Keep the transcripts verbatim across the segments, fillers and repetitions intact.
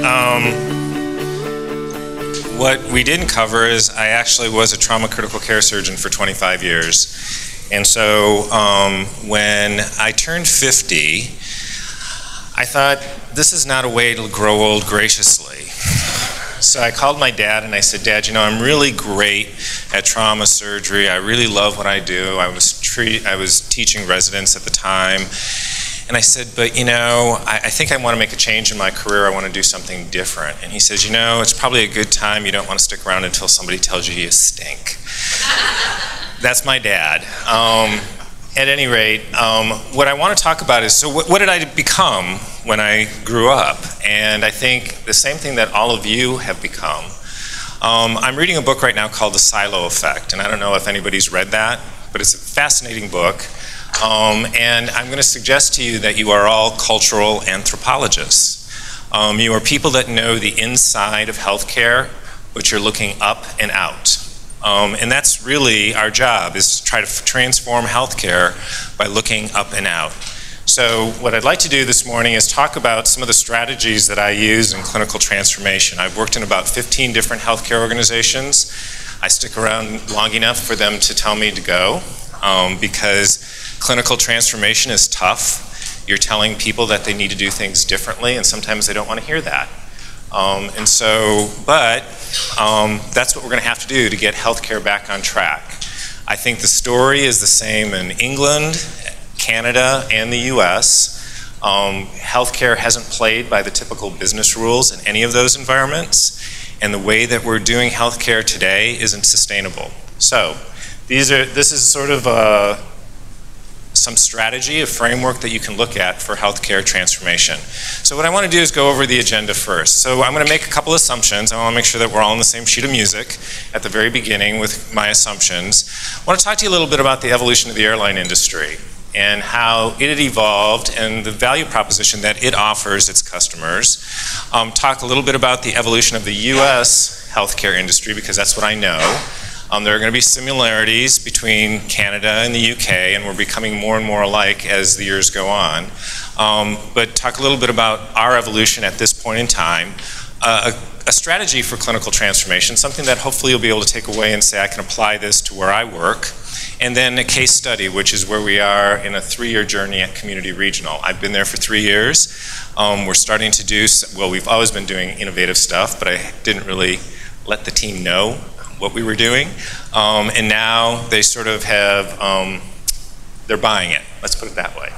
Um, what we didn't cover is I actually was a trauma critical care surgeon for twenty-five years. And so um, when I turned fifty, I thought, this is not a way to grow old graciously. So I called my dad and I said, Dad, you know, I'm really great at trauma surgery. I really love what I do. I was, treat, I was teaching residents at the time. And I said, but you know, I, I think I want to make a change in my career. I want to do something different. And he says, you know, it's probably a good time. You don't want to stick around until somebody tells you you stink. That's my dad. Um, at any rate, um, what I want to talk about is, so what, what did I become when I grew up? And I think the same thing that all of you have become. Um, I'm reading a book right now called The Silo Effect. And I don't know if anybody's read that, but it's a fascinating book. Um, and I'm going to suggest to you that you are all cultural anthropologists. Um, you are people that know the inside of healthcare, but you're looking up and out. Um, and that's really our job, is to try to transform healthcare by looking up and out. So what I'd like to do this morning is talk about some of the strategies that I use in clinical transformation. I've worked in about fifteen different healthcare organizations. I stick around long enough for them to tell me to go, um, because clinical transformation is tough. You're telling people that they need to do things differently, and sometimes they don't want to hear that. Um, and so, but um, that's what we're going to have to do to get healthcare back on track. I think the story is the same in England, Canada, and the U S. Um, healthcare hasn't played by the typical business rules in any of those environments, and the way that we're doing healthcare today isn't sustainable. So, these are, this is sort of a some strategy, a framework that you can look at for healthcare transformation. So what I want to do is go over the agenda first. So I'm going to make a couple assumptions. I want to make sure that we're all on the same sheet of music at the very beginning with my assumptions. I want to talk to you a little bit about the evolution of the airline industry and how it had evolved and the value proposition that it offers its customers. Um, talk a little bit about the evolution of the U S healthcare industry, because that's what I know. Um, there are going to be similarities between Canada and the U K, and we're becoming more and more alike as the years go on. Um, but talk a little bit about our evolution at this point in time, uh, a, a strategy for clinical transformation, something that hopefully you'll be able to take away and say, I can apply this to where I work, and then a case study, which is where we are in a three-year journey at Community Regional. I've been there for three years. Um, we're starting to do, well, we've always been doing innovative stuff, but I didn't really let the team know what we were doing, um, and now they sort of have, um, they're buying it, let's put it that way.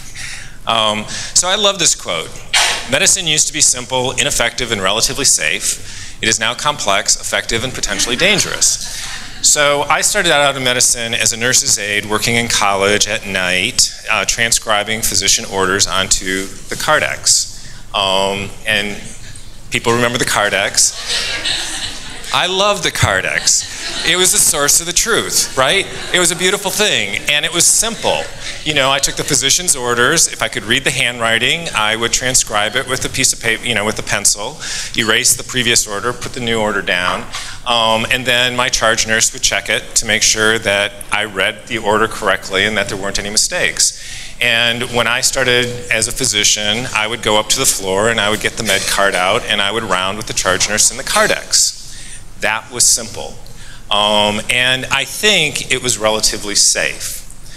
um, so I love this quote. Medicine used to be simple, ineffective, and relatively safe. It is now complex, effective, and potentially dangerous. So I started out in medicine as a nurse's aide, working in college at night, uh, transcribing physician orders onto the Cardex. Um, and people remember the Cardex. I love the Cardex. It was the source of the truth, right? It was a beautiful thing, and it was simple. You know, I took the physician's orders. If I could read the handwriting, I would transcribe it with a piece of paper, you know, with a pencil, erase the previous order, put the new order down, um, and then my charge nurse would check it to make sure that I read the order correctly and that there weren't any mistakes. And when I started as a physician, I would go up to the floor and I would get the med card out and I would round with the charge nurse in the Cardex. That was simple. Um, and I think it was relatively safe.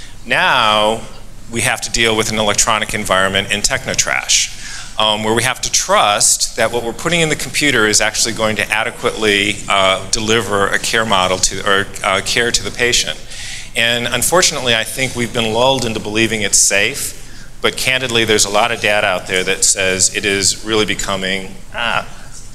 Now, we have to deal with an electronic environment in technotrash, um, where we have to trust that what we're putting in the computer is actually going to adequately uh, deliver a care model to, or uh, care to the patient. And unfortunately, I think we've been lulled into believing it's safe, but candidly, there's a lot of data out there that says it is really becoming ah,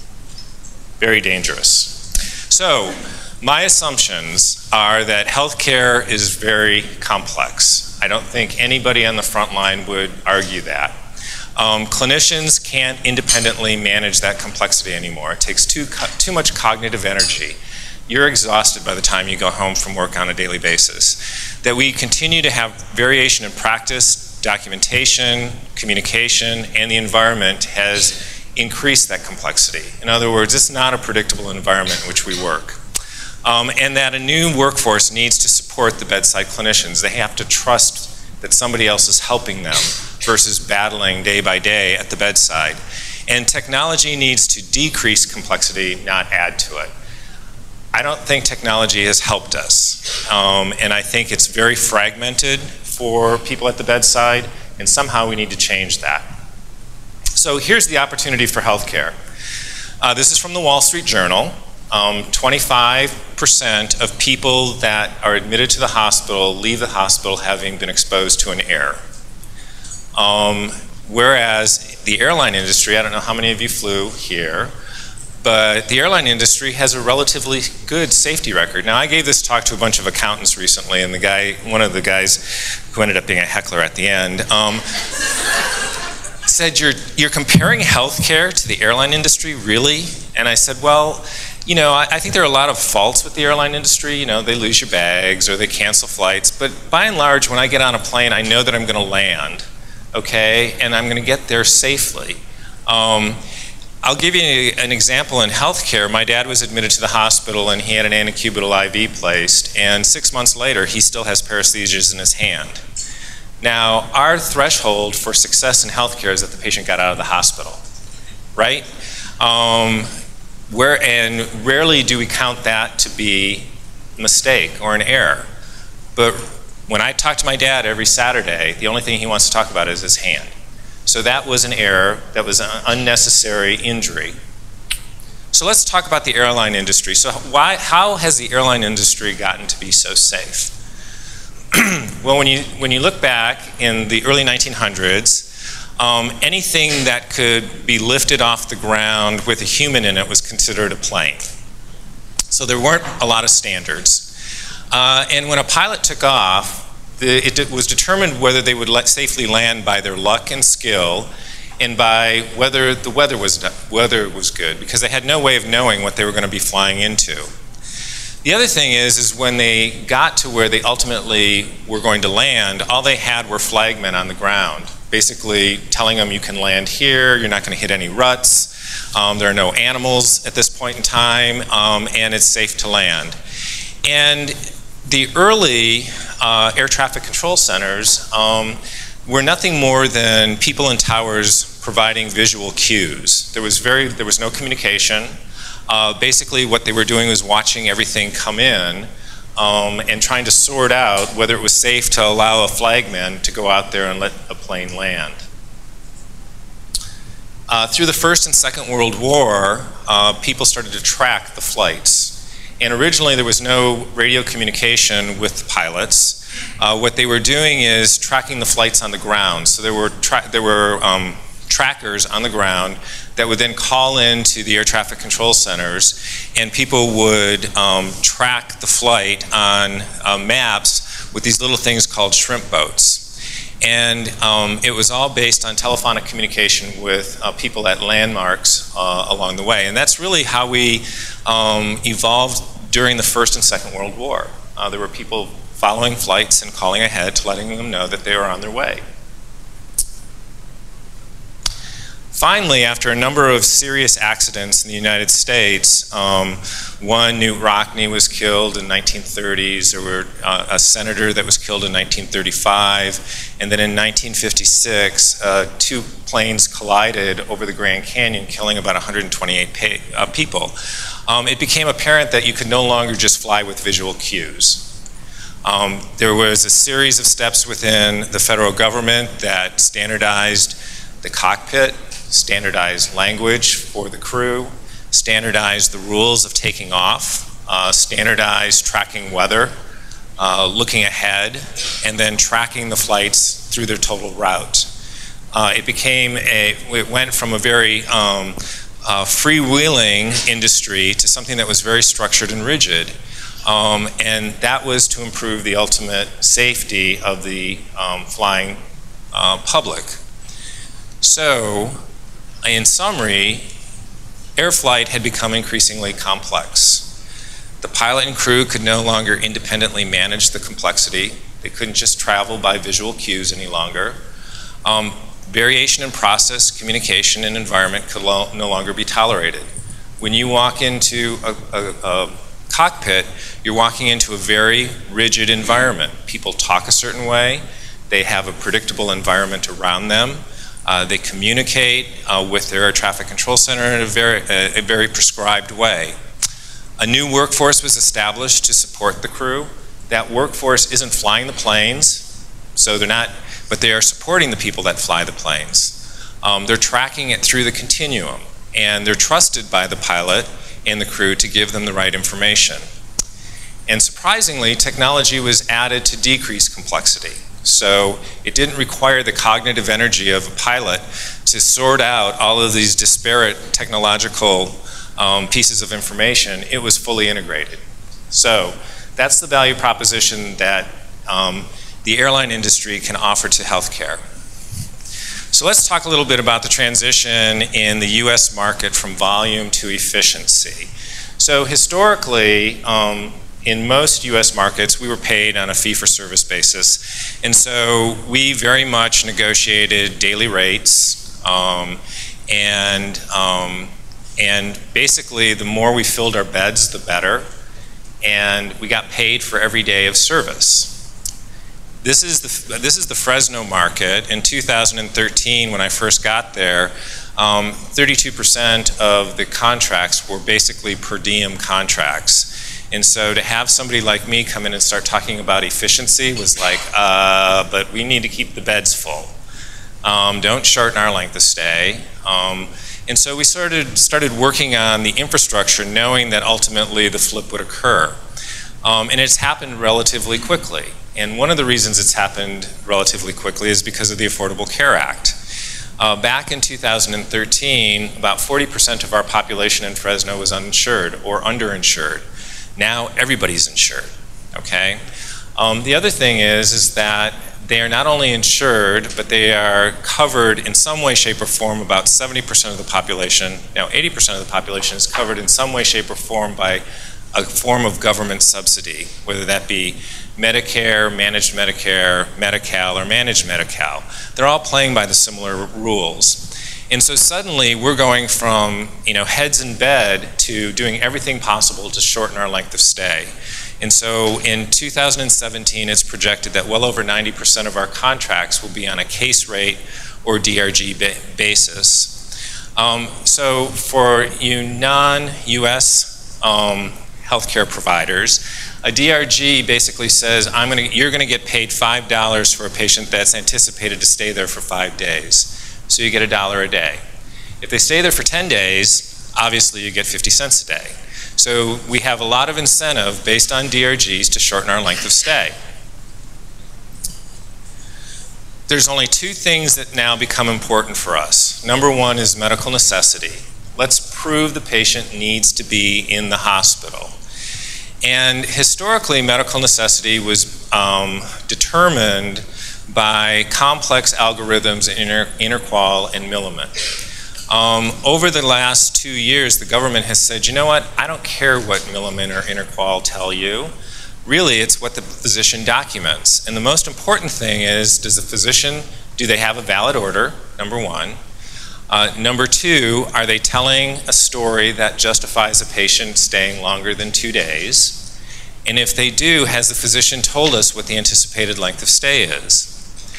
very dangerous. So, my assumptions are that healthcare is very complex. I don't think anybody on the front line would argue that. Um, clinicians can't independently manage that complexity anymore. It takes too, too much cognitive energy. You're exhausted by the time you go home from work on a daily basis. That we continue to have variation in practice, documentation, communication, and the environment has increase that complexity. In other words, it's not a predictable environment in which we work. Um, and that a new workforce needs to support the bedside clinicians. They have to trust that somebody else is helping them versus battling day by day at the bedside. And technology needs to decrease complexity, not add to it. I don't think technology has helped us. Um, and I think it's very fragmented for people at the bedside, and somehow we need to change that. So here's the opportunity for healthcare. Uh, this is from the Wall Street Journal. Um, twenty-five percent of people that are admitted to the hospital leave the hospital having been exposed to an error. Um, whereas the airline industry, I don't know how many of you flew here, but the airline industry has a relatively good safety record. Now, I gave this talk to a bunch of accountants recently, and the guy, one of the guys who ended up being a heckler at the end, um, said, you're, you're comparing healthcare to the airline industry, really? And I said, well, you know, I, I think there are a lot of faults with the airline industry. You know, they lose your bags or they cancel flights. But by and large, when I get on a plane, I know that I'm going to land, okay? And I'm going to get there safely. Um, I'll give you an example in healthcare. My dad was admitted to the hospital and he had an antecubital I V placed. And six months later, he still has paresthesias in his hand. Now, our threshold for success in healthcare is that the patient got out of the hospital, right? Um, where, and rarely do we count that to be a mistake or an error. But when I talk to my dad every Saturday, the only thing he wants to talk about is his hand. So that was an error, that was an unnecessary injury. So let's talk about the airline industry. So why, how has the airline industry gotten to be so safe? Well, when you, when you look back in the early nineteen hundreds, um, anything that could be lifted off the ground with a human in it was considered a plane. So there weren't a lot of standards. Uh, and when a pilot took off, the, it was determined whether they would let safely land by their luck and skill and by whether the weather was, weather was good, because they had no way of knowing what they were going to be flying into. The other thing is, is when they got to where they ultimately were going to land, all they had were flagmen on the ground, basically telling them you can land here, you're not going to hit any ruts, um, there are no animals at this point in time, um, and it's safe to land. And the early uh, air traffic control centers um, were nothing more than people in towers providing visual cues. There was, very, there was no communication. Uh, basically, what they were doing was watching everything come in um, and trying to sort out whether it was safe to allow a flagman to go out there and let a plane land. Uh, through the First and Second World War, uh, people started to track the flights. And originally, there was no radio communication with the pilots. Uh, what they were doing is tracking the flights on the ground. So there were, tra there were um, trackers on the ground that would then call into the air traffic control centers, and people would um, track the flight on uh, maps with these little things called shrimp boats. And um, it was all based on telephonic communication with uh, people at landmarks uh, along the way. And that's really how we um, evolved during the First and Second World War. Uh, there were people following flights and calling ahead to letting them know that they were on their way. Finally, after a number of serious accidents in the United States, um, one, Newt Rockne was killed in nineteen thirties, there were uh, a senator that was killed in nineteen thirty-five, and then in nineteen fifty-six, uh, two planes collided over the Grand Canyon, killing about one hundred twenty-eight pa uh, people. Um, it became apparent that you could no longer just fly with visual cues. Um, there was a series of steps within the federal government that standardized the cockpit, standardized language for the crew, standardized the rules of taking off, uh, standardized tracking weather, uh, looking ahead, and then tracking the flights through their total route. Uh, it became a, it went from a very um, uh, freewheeling industry to something that was very structured and rigid. Um, and that was to improve the ultimate safety of the um, flying uh, public. So, in summary, air flight had become increasingly complex. The pilot and crew could no longer independently manage the complexity. They couldn't just travel by visual cues any longer. Um, variation in process, communication, and environment could lo no longer be tolerated. When you walk into a, a, a cockpit, you're walking into a very rigid environment. People talk a certain way. They have a predictable environment around them. Uh, they communicate uh, with their air traffic control center in a very, a, a very prescribed way. A new workforce was established to support the crew. That workforce isn't flying the planes, so they're not, but they are supporting the people that fly the planes. Um, they're tracking it through the continuum, and they're trusted by the pilot and the crew to give them the right information. And surprisingly, technology was added to decrease complexity. So it didn't require the cognitive energy of a pilot to sort out all of these disparate technological um, pieces of information. It was fully integrated. So that's the value proposition that um, the airline industry can offer to healthcare. So let's talk a little bit about the transition in the U S market from volume to efficiency. So historically, um, in most U S markets, we were paid on a fee-for-service basis. And so we very much negotiated daily rates. Um, and, um, and basically, the more we filled our beds, the better. And we got paid for every day of service. This is the, this is the Fresno market. In two thousand thirteen, when I first got there, um, thirty-two percent of the contracts were basically per diem contracts. And so to have somebody like me come in and start talking about efficiency was like, uh, but we need to keep the beds full. Um, don't shorten our length of stay. Um, and so we started, started working on the infrastructure knowing that ultimately the flip would occur. Um, and it's happened relatively quickly. And one of the reasons it's happened relatively quickly is because of the Affordable Care Act. Uh, back in two thousand thirteen, about forty percent of our population in Fresno was uninsured or underinsured. Now everybody's insured, okay? Um, the other thing is, is that they are not only insured, but they are covered in some way, shape, or form. About seventy percent of the population, now eighty percent of the population is covered in some way, shape, or form by a form of government subsidy, whether that be Medicare, managed Medicare, Medi-Cal, or managed Medi-Cal. They're all playing by the similar rules. And so suddenly we're going from, you know, heads in bed to doing everything possible to shorten our length of stay. And so in two thousand seventeen, it's projected that well over ninety percent of our contracts will be on a case rate or D R G ba basis. Um, so for you non-U S um, healthcare providers, a D R G basically says I'm gonna, you're going to get paid five dollars for a patient that's anticipated to stay there for five days. So you get a dollar a day. If they stay there for ten days, obviously you get fifty cents a day. So we have a lot of incentive based on D R Gs to shorten our length of stay. There's only two things that now become important for us. Number one is medical necessity. Let's prove the patient needs to be in the hospital. And historically, medical necessity was um, determined by complex algorithms in inter interqual and Milliman. Um, over the last two years, the government has said, you know what, I don't care what Milliman or interqual tell you. Really, it's what the physician documents. And the most important thing is, does the physician, do they have a valid order, number one? Uh, number two, are they telling a story that justifies a patient staying longer than two days? And if they do, has the physician told us what the anticipated length of stay is?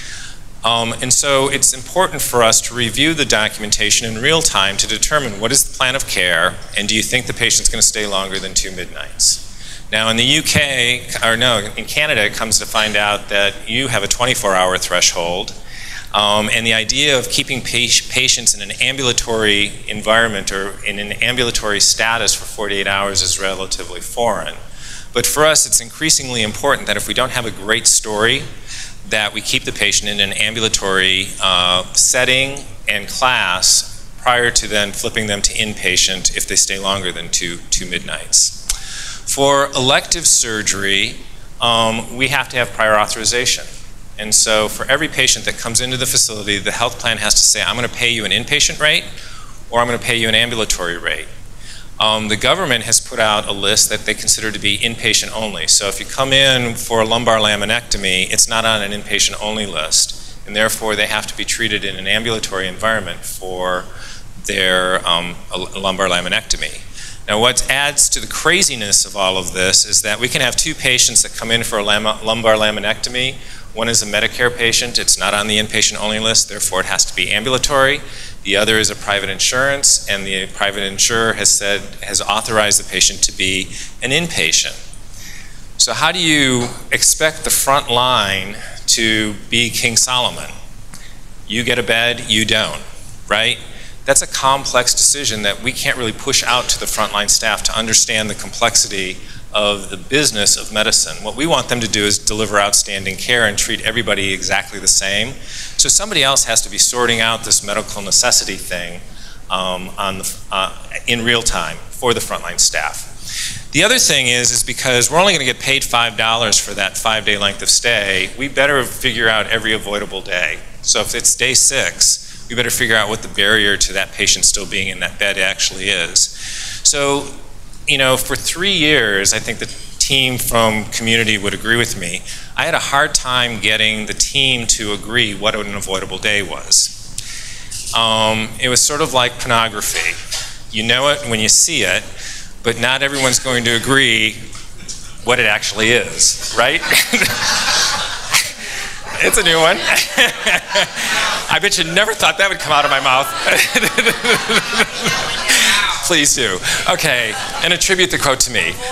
Um, and so it's important for us to review the documentation in real time to determine what is the plan of care, and do you think the patient's going to stay longer than two midnights? Now in the U K, or no, in Canada, it comes to find out that you have a twenty-four hour threshold, um, and the idea of keeping pa patients in an ambulatory environment or in an ambulatory status for forty-eight hours is relatively foreign. But for us, it's increasingly important that if we don't have a great story, that we keep the patient in an ambulatory uh, setting and class prior to then flipping them to inpatient if they stay longer than two, two midnights. For elective surgery, um, we have to have prior authorization. And so for every patient that comes into the facility, the health plan has to say, I'm going to pay you an inpatient rate or I'm going to pay you an ambulatory rate. Um, the government has put out a list that they consider to be inpatient only. So if you come in for a lumbar laminectomy, it's not on an inpatient only list. And therefore, they have to be treated in an ambulatory environment for their um, lumbar laminectomy. Now, what adds to the craziness of all of this is that we can have two patients that come in for a lam lumbar laminectomy One is a Medicare patient. It's not on the inpatient only list, therefore it has to be ambulatory. The other is a private insurance, and the private insurer has said, has authorized the patient to be an inpatient. So how do you expect the front line to be King Solomon? You get a bed, you don't, right? That's a complex decision that we can't really push out to the frontline staff to understand the complexity of the business of medicine. What we want them to do is deliver outstanding care and treat everybody exactly the same. So somebody else has to be sorting out this medical necessity thing um, on the, uh, in real time for the frontline staff. The other thing is, is because we're only going to get paid five dollars for that five-day length of stay, we better figure out every avoidable day. So if it's day six, we better figure out what the barrier to that patient still being in that bed actually is. So, you know, for three years, I think the team from Community would agree with me, I had a hard time getting the team to agree what an avoidable day was. Um, it was sort of like pornography. You know it when you see it, but not everyone's going to agree what it actually is, right? It's a new one. I bet you never thought that would come out of my mouth. Please do. Okay, and attribute the quote to me.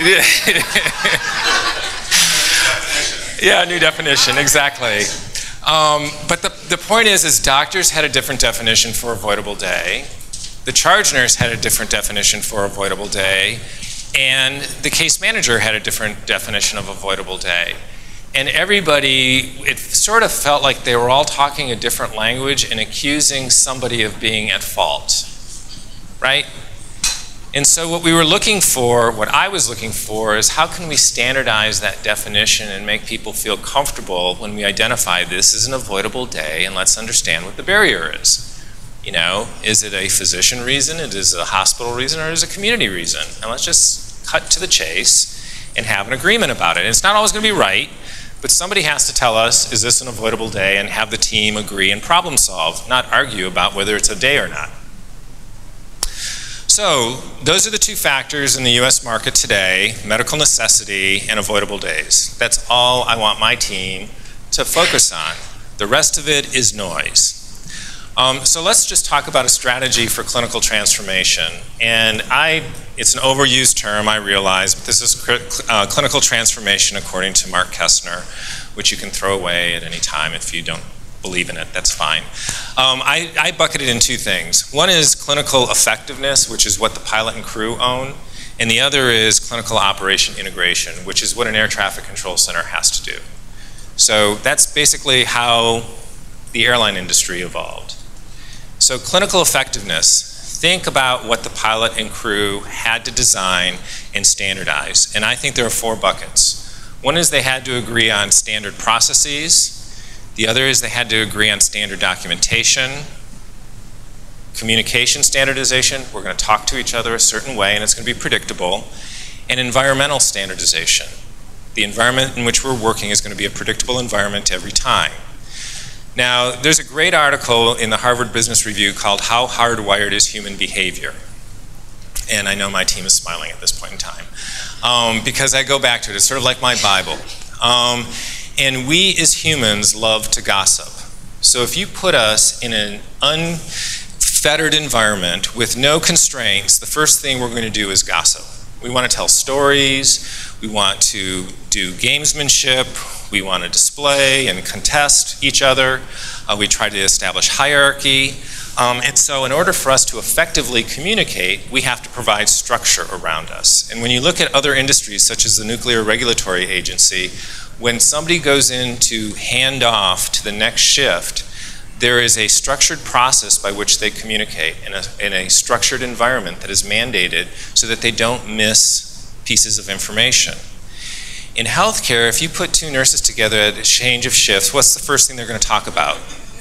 Yeah, new definition, exactly. Um, but the, the point is, is doctors had a different definition for avoidable day. The charge nurse had a different definition for avoidable day. And the case manager had a different definition of avoidable day. And everybody, it sort of felt like they were all talking a different language and accusing somebody of being at fault, right? And so what we were looking for, what I was looking for, is how can we standardize that definition and make people feel comfortable when we identify this as an avoidable day, and let's understand what the barrier is. You know, is it a physician reason, it is a hospital reason, or is it a community reason? And let's just cut to the chase and have an agreement about it. And it's not always going to be right, but somebody has to tell us, is this an avoidable day, and have the team agree and problem solve, not argue about whether it's a day or not. So those are the two factors in the U S market today: medical necessity and avoidable days. That's all I want my team to focus on. The rest of it is noise. Um, so let's just talk about a strategy for clinical transformation. And I, it's an overused term, I realize, but this is uh, clinical transformation according to Mark Kestner, which you can throw away at any time if you don't believe in it, that's fine. Um, I, I bucket it in two things. One is clinical effectiveness, which is what the pilot and crew own, and the other is clinical operation integration, which is what an air traffic control center has to do. So that's basically how the airline industry evolved. So clinical effectiveness, think about what the pilot and crew had to design and standardize, and I think there are four buckets. One is they had to agree on standard processes. The other is they had to agree on standard documentation, communication standardization, we're going to talk to each other a certain way and it's going to be predictable, and environmental standardization. The environment in which we're working is going to be a predictable environment every time. Now, there's a great article in the Harvard Business Review called How Hardwired is Human Behavior? And I know my team is smiling at this point in time, um, because I go back to it. It's sort of like my Bible. Um, And we as humans love to gossip. So if you put us in an unfettered environment with no constraints, the first thing we're going to do is gossip. We want to tell stories, we want to do gamesmanship, we want to display and contest each other, uh, we try to establish hierarchy. Um, and so in order for us to effectively communicate, we have to provide structure around us. And when you look at other industries, such as the Nuclear Regulatory Agency, when somebody goes in to hand off to the next shift, there is a structured process by which they communicate in a, in a structured environment that is mandated so that they don't miss pieces of information. In healthcare, if you put two nurses together at a change of shifts, what's the first thing they're going to talk about?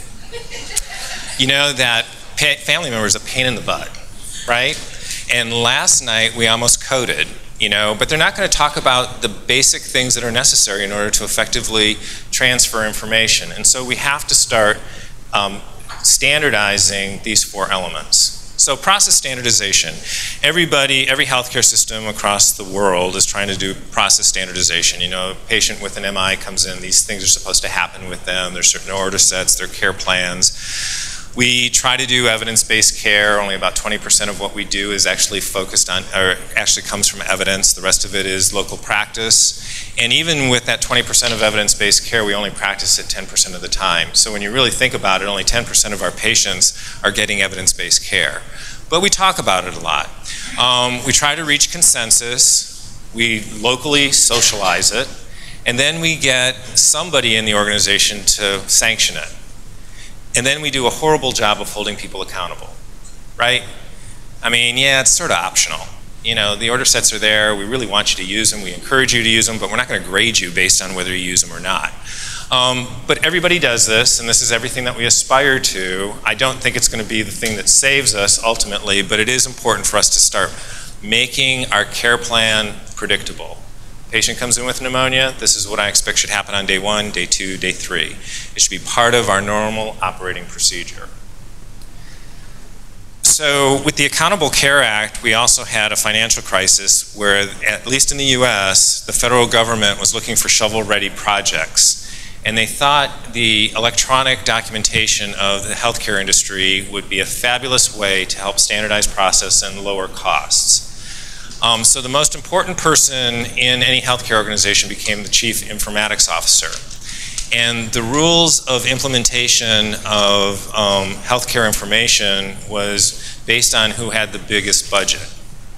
You know that family member is a pain in the butt, right? And last night we almost coded, you know, but they're not going to talk about the basic things that are necessary in order to effectively transfer information. And so we have to start um, standardizing these four elements. So process standardization. Everybody, every healthcare system across the world is trying to do process standardization. You know, a patient with an M I comes in, these things are supposed to happen with them. There's certain order sets, their care plans. We try to do evidence-based care. Only about twenty percent of what we do is actually focused on, or actually comes from evidence. The rest of it is local practice. And even with that twenty percent of evidence-based care, we only practice it ten percent of the time. So when you really think about it, only ten percent of our patients are getting evidence-based care. But we talk about it a lot. Um, we try to reach consensus. We locally socialize it. And then we get somebody in the organization to sanction it. And then we do a horrible job of holding people accountable, right? I mean, yeah, it's sort of optional. You know, the order sets are there, we really want you to use them, we encourage you to use them, but we're not going to grade you based on whether you use them or not. Um, but everybody does this, and this is everything that we aspire to. I don't think it's going to be the thing that saves us ultimately, but it is important for us to start making our care plan predictable. Patient comes in with pneumonia, this is what I expect should happen on day one, day two, day three. It should be part of our normal operating procedure. So with the Accountable Care Act, we also had a financial crisis where, at least in the U S, the federal government was looking for shovel-ready projects. And they thought the electronic documentation of the healthcare industry would be a fabulous way to help standardize process and lower costs. Um, so the most important person in any healthcare organization became the chief informatics officer. And the rules of implementation of um, healthcare information was based on who had the biggest budget,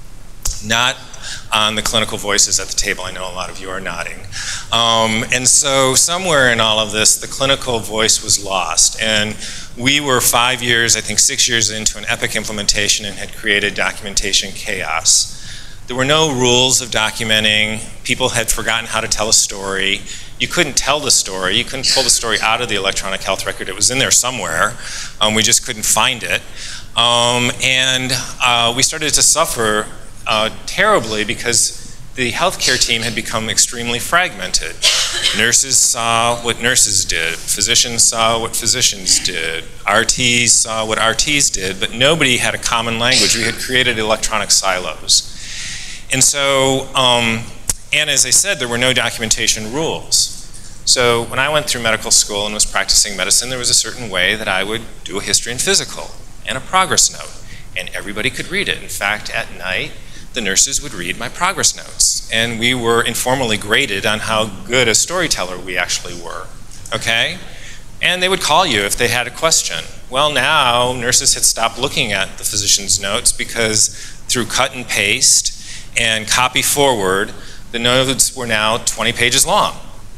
not on the clinical voices at the table. I know a lot of you are nodding. Um, and so somewhere in all of this, the clinical voice was lost. And we were five years, I think six years into an Epic implementation and had created documentation chaos. There were no rules of documenting. People had forgotten how to tell a story. You couldn't tell the story. You couldn't pull the story out of the electronic health record. It was in there somewhere. Um, we just couldn't find it. Um, and uh, we started to suffer uh, terribly because the healthcare team had become extremely fragmented. Nurses saw what nurses did. Physicians saw what physicians did. R Ts saw what R Ts did, but nobody had a common language. We had created electronic silos. And so, um, and as I said, there were no documentation rules. So when I went through medical school and was practicing medicine, there was a certain way that I would do a history and physical and a progress note, and everybody could read it. In fact, at night, the nurses would read my progress notes, and we were informally graded on how good a storyteller we actually were, okay? And they would call you if they had a question. Well, now nurses had stopped looking at the physician's notes because through cut and paste and copy forward, the notes were now twenty pages long.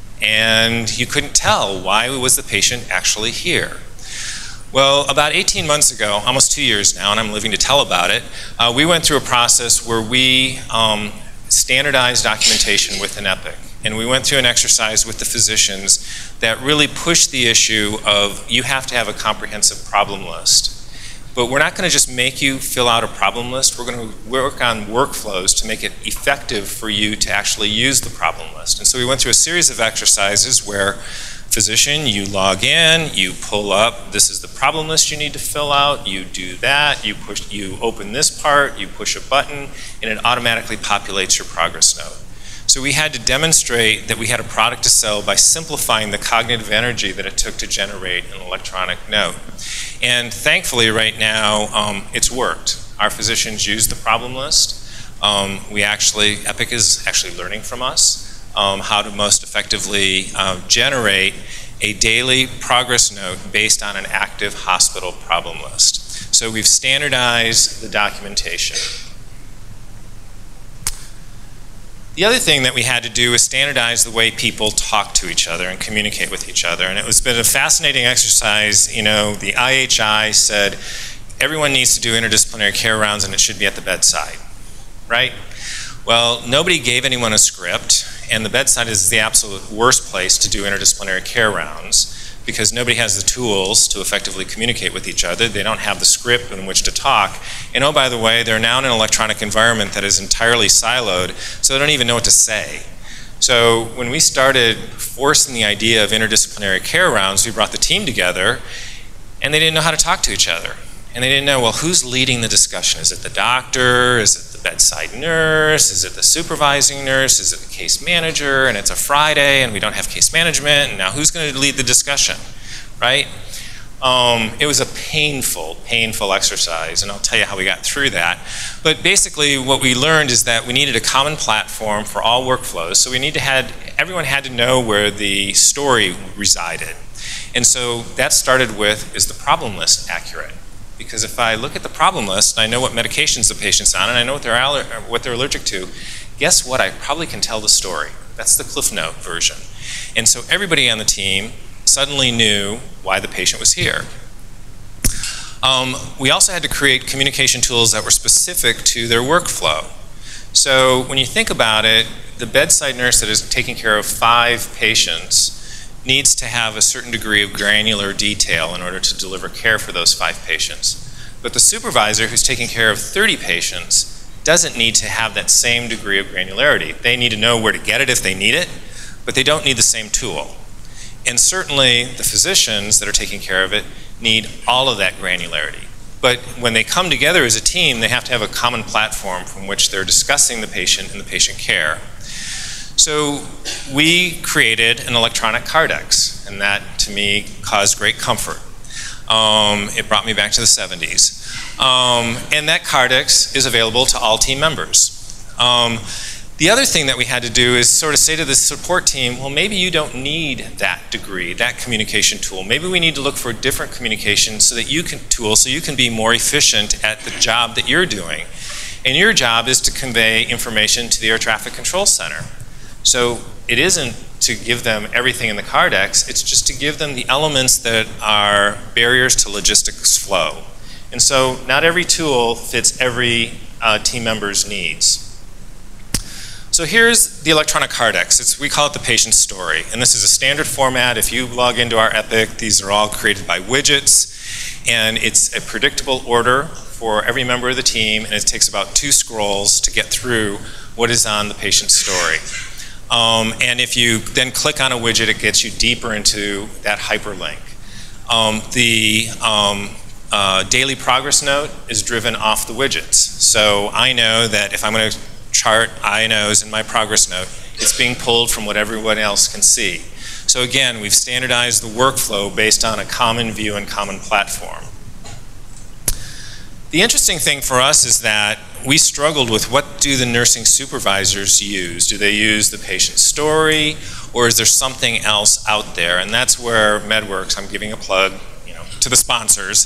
And you couldn't tell why was the patient actually here. Well, about eighteen months ago, almost two years now, and I'm living to tell about it, uh, we went through a process where we um, standardized documentation with an Epic. And we went through an exercise with the physicians that really pushed the issue of you have to have a comprehensive problem list. But we're not going to just make you fill out a problem list. We're going to work on workflows to make it effective for you to actually use the problem list. And so we went through a series of exercises where, physician, you log in, you pull up, this is the problem list you need to fill out, you do that, you push, you open this part, you push a button, and it automatically populates your progress note. So we had to demonstrate that we had a product to sell by simplifying the cognitive energy that it took to generate an electronic note. And thankfully right now, um, it's worked. Our physicians use the problem list. Um, we actually, Epic is actually learning from us um, how to most effectively uh, generate a daily progress note based on an active hospital problem list. So we've standardized the documentation. The other thing that we had to do is standardize the way people talk to each other and communicate with each other. And it was been a fascinating exercise. You know, the I H I said everyone needs to do interdisciplinary care rounds and it should be at the bedside, right? Well, nobody gave anyone a script, and the bedside is the absolute worst place to do interdisciplinary care rounds because nobody has the tools to effectively communicate with each other. They don't have the script in which to talk. And oh, by the way, they're now in an electronic environment that is entirely siloed, so they don't even know what to say. So when we started forcing the idea of interdisciplinary care rounds, we brought the team together, and they didn't know how to talk to each other. And they didn't know, well, who's leading the discussion? Is it the doctor? Is it the bedside nurse? Is it the supervising nurse? Is it the case manager? And it's a Friday and we don't have case management, and now who's going to lead the discussion, right? Um, it was a painful, painful exercise, and I'll tell you how we got through that. But basically what we learned is that we needed a common platform for all workflows, so we need to had, everyone had to know where the story resided. And so that started with, is the problem list accurate? Because if I look at the problem list, and I know what medications the patient's on, and I know what they're, aller what they're allergic to, guess what? I probably can tell the story. That's the Cliff Note version. And so everybody on the team suddenly knew why the patient was here. Um, we also had to create communication tools that were specific to their workflow. So when you think about it, the bedside nurse that is taking care of five patients needs to have a certain degree of granular detail in order to deliver care for those five patients. But the supervisor who's taking care of thirty patients doesn't need to have that same degree of granularity. They need to know where to get it if they need it, but they don't need the same tool. And certainly the physicians that are taking care of it need all of that granularity. But when they come together as a team, they have to have a common platform from which they're discussing the patient and the patient care. So we created an electronic Cardex, and that to me caused great comfort. Um, it brought me back to the seventies. Um, and that Cardex is available to all team members. Um, the other thing that we had to do is sort of say to the support team, well, maybe you don't need that degree, that communication tool. Maybe we need to look for a different communication so that you can, tool so you can be more efficient at the job that you're doing. And your job is to convey information to the air traffic control center. So it isn't to give them everything in the Cardex, it's just to give them the elements that are barriers to logistics flow. And so not every tool fits every uh, team member's needs. So here's the electronic Cardex. It's, we call it the patient story. And this is a standard format. If you log into our Epic, these are all created by widgets. And it's a predictable order for every member of the team. And it takes about two scrolls to get through what is on the patient story. Um, and if you then click on a widget, it gets you deeper into that hyperlink. Um, the um, uh, daily progress note is driven off the widgets. So I know that if I'm going to chart I N Os in my progress note, it's being pulled from what everyone else can see. So again, we've standardized the workflow based on a common view and common platform. The interesting thing for us is that we struggled with what do the nursing supervisors use? Do they use the patient story, or is there something else out there? And that's where Medworxx, I'm giving a plug, you know, to the sponsors.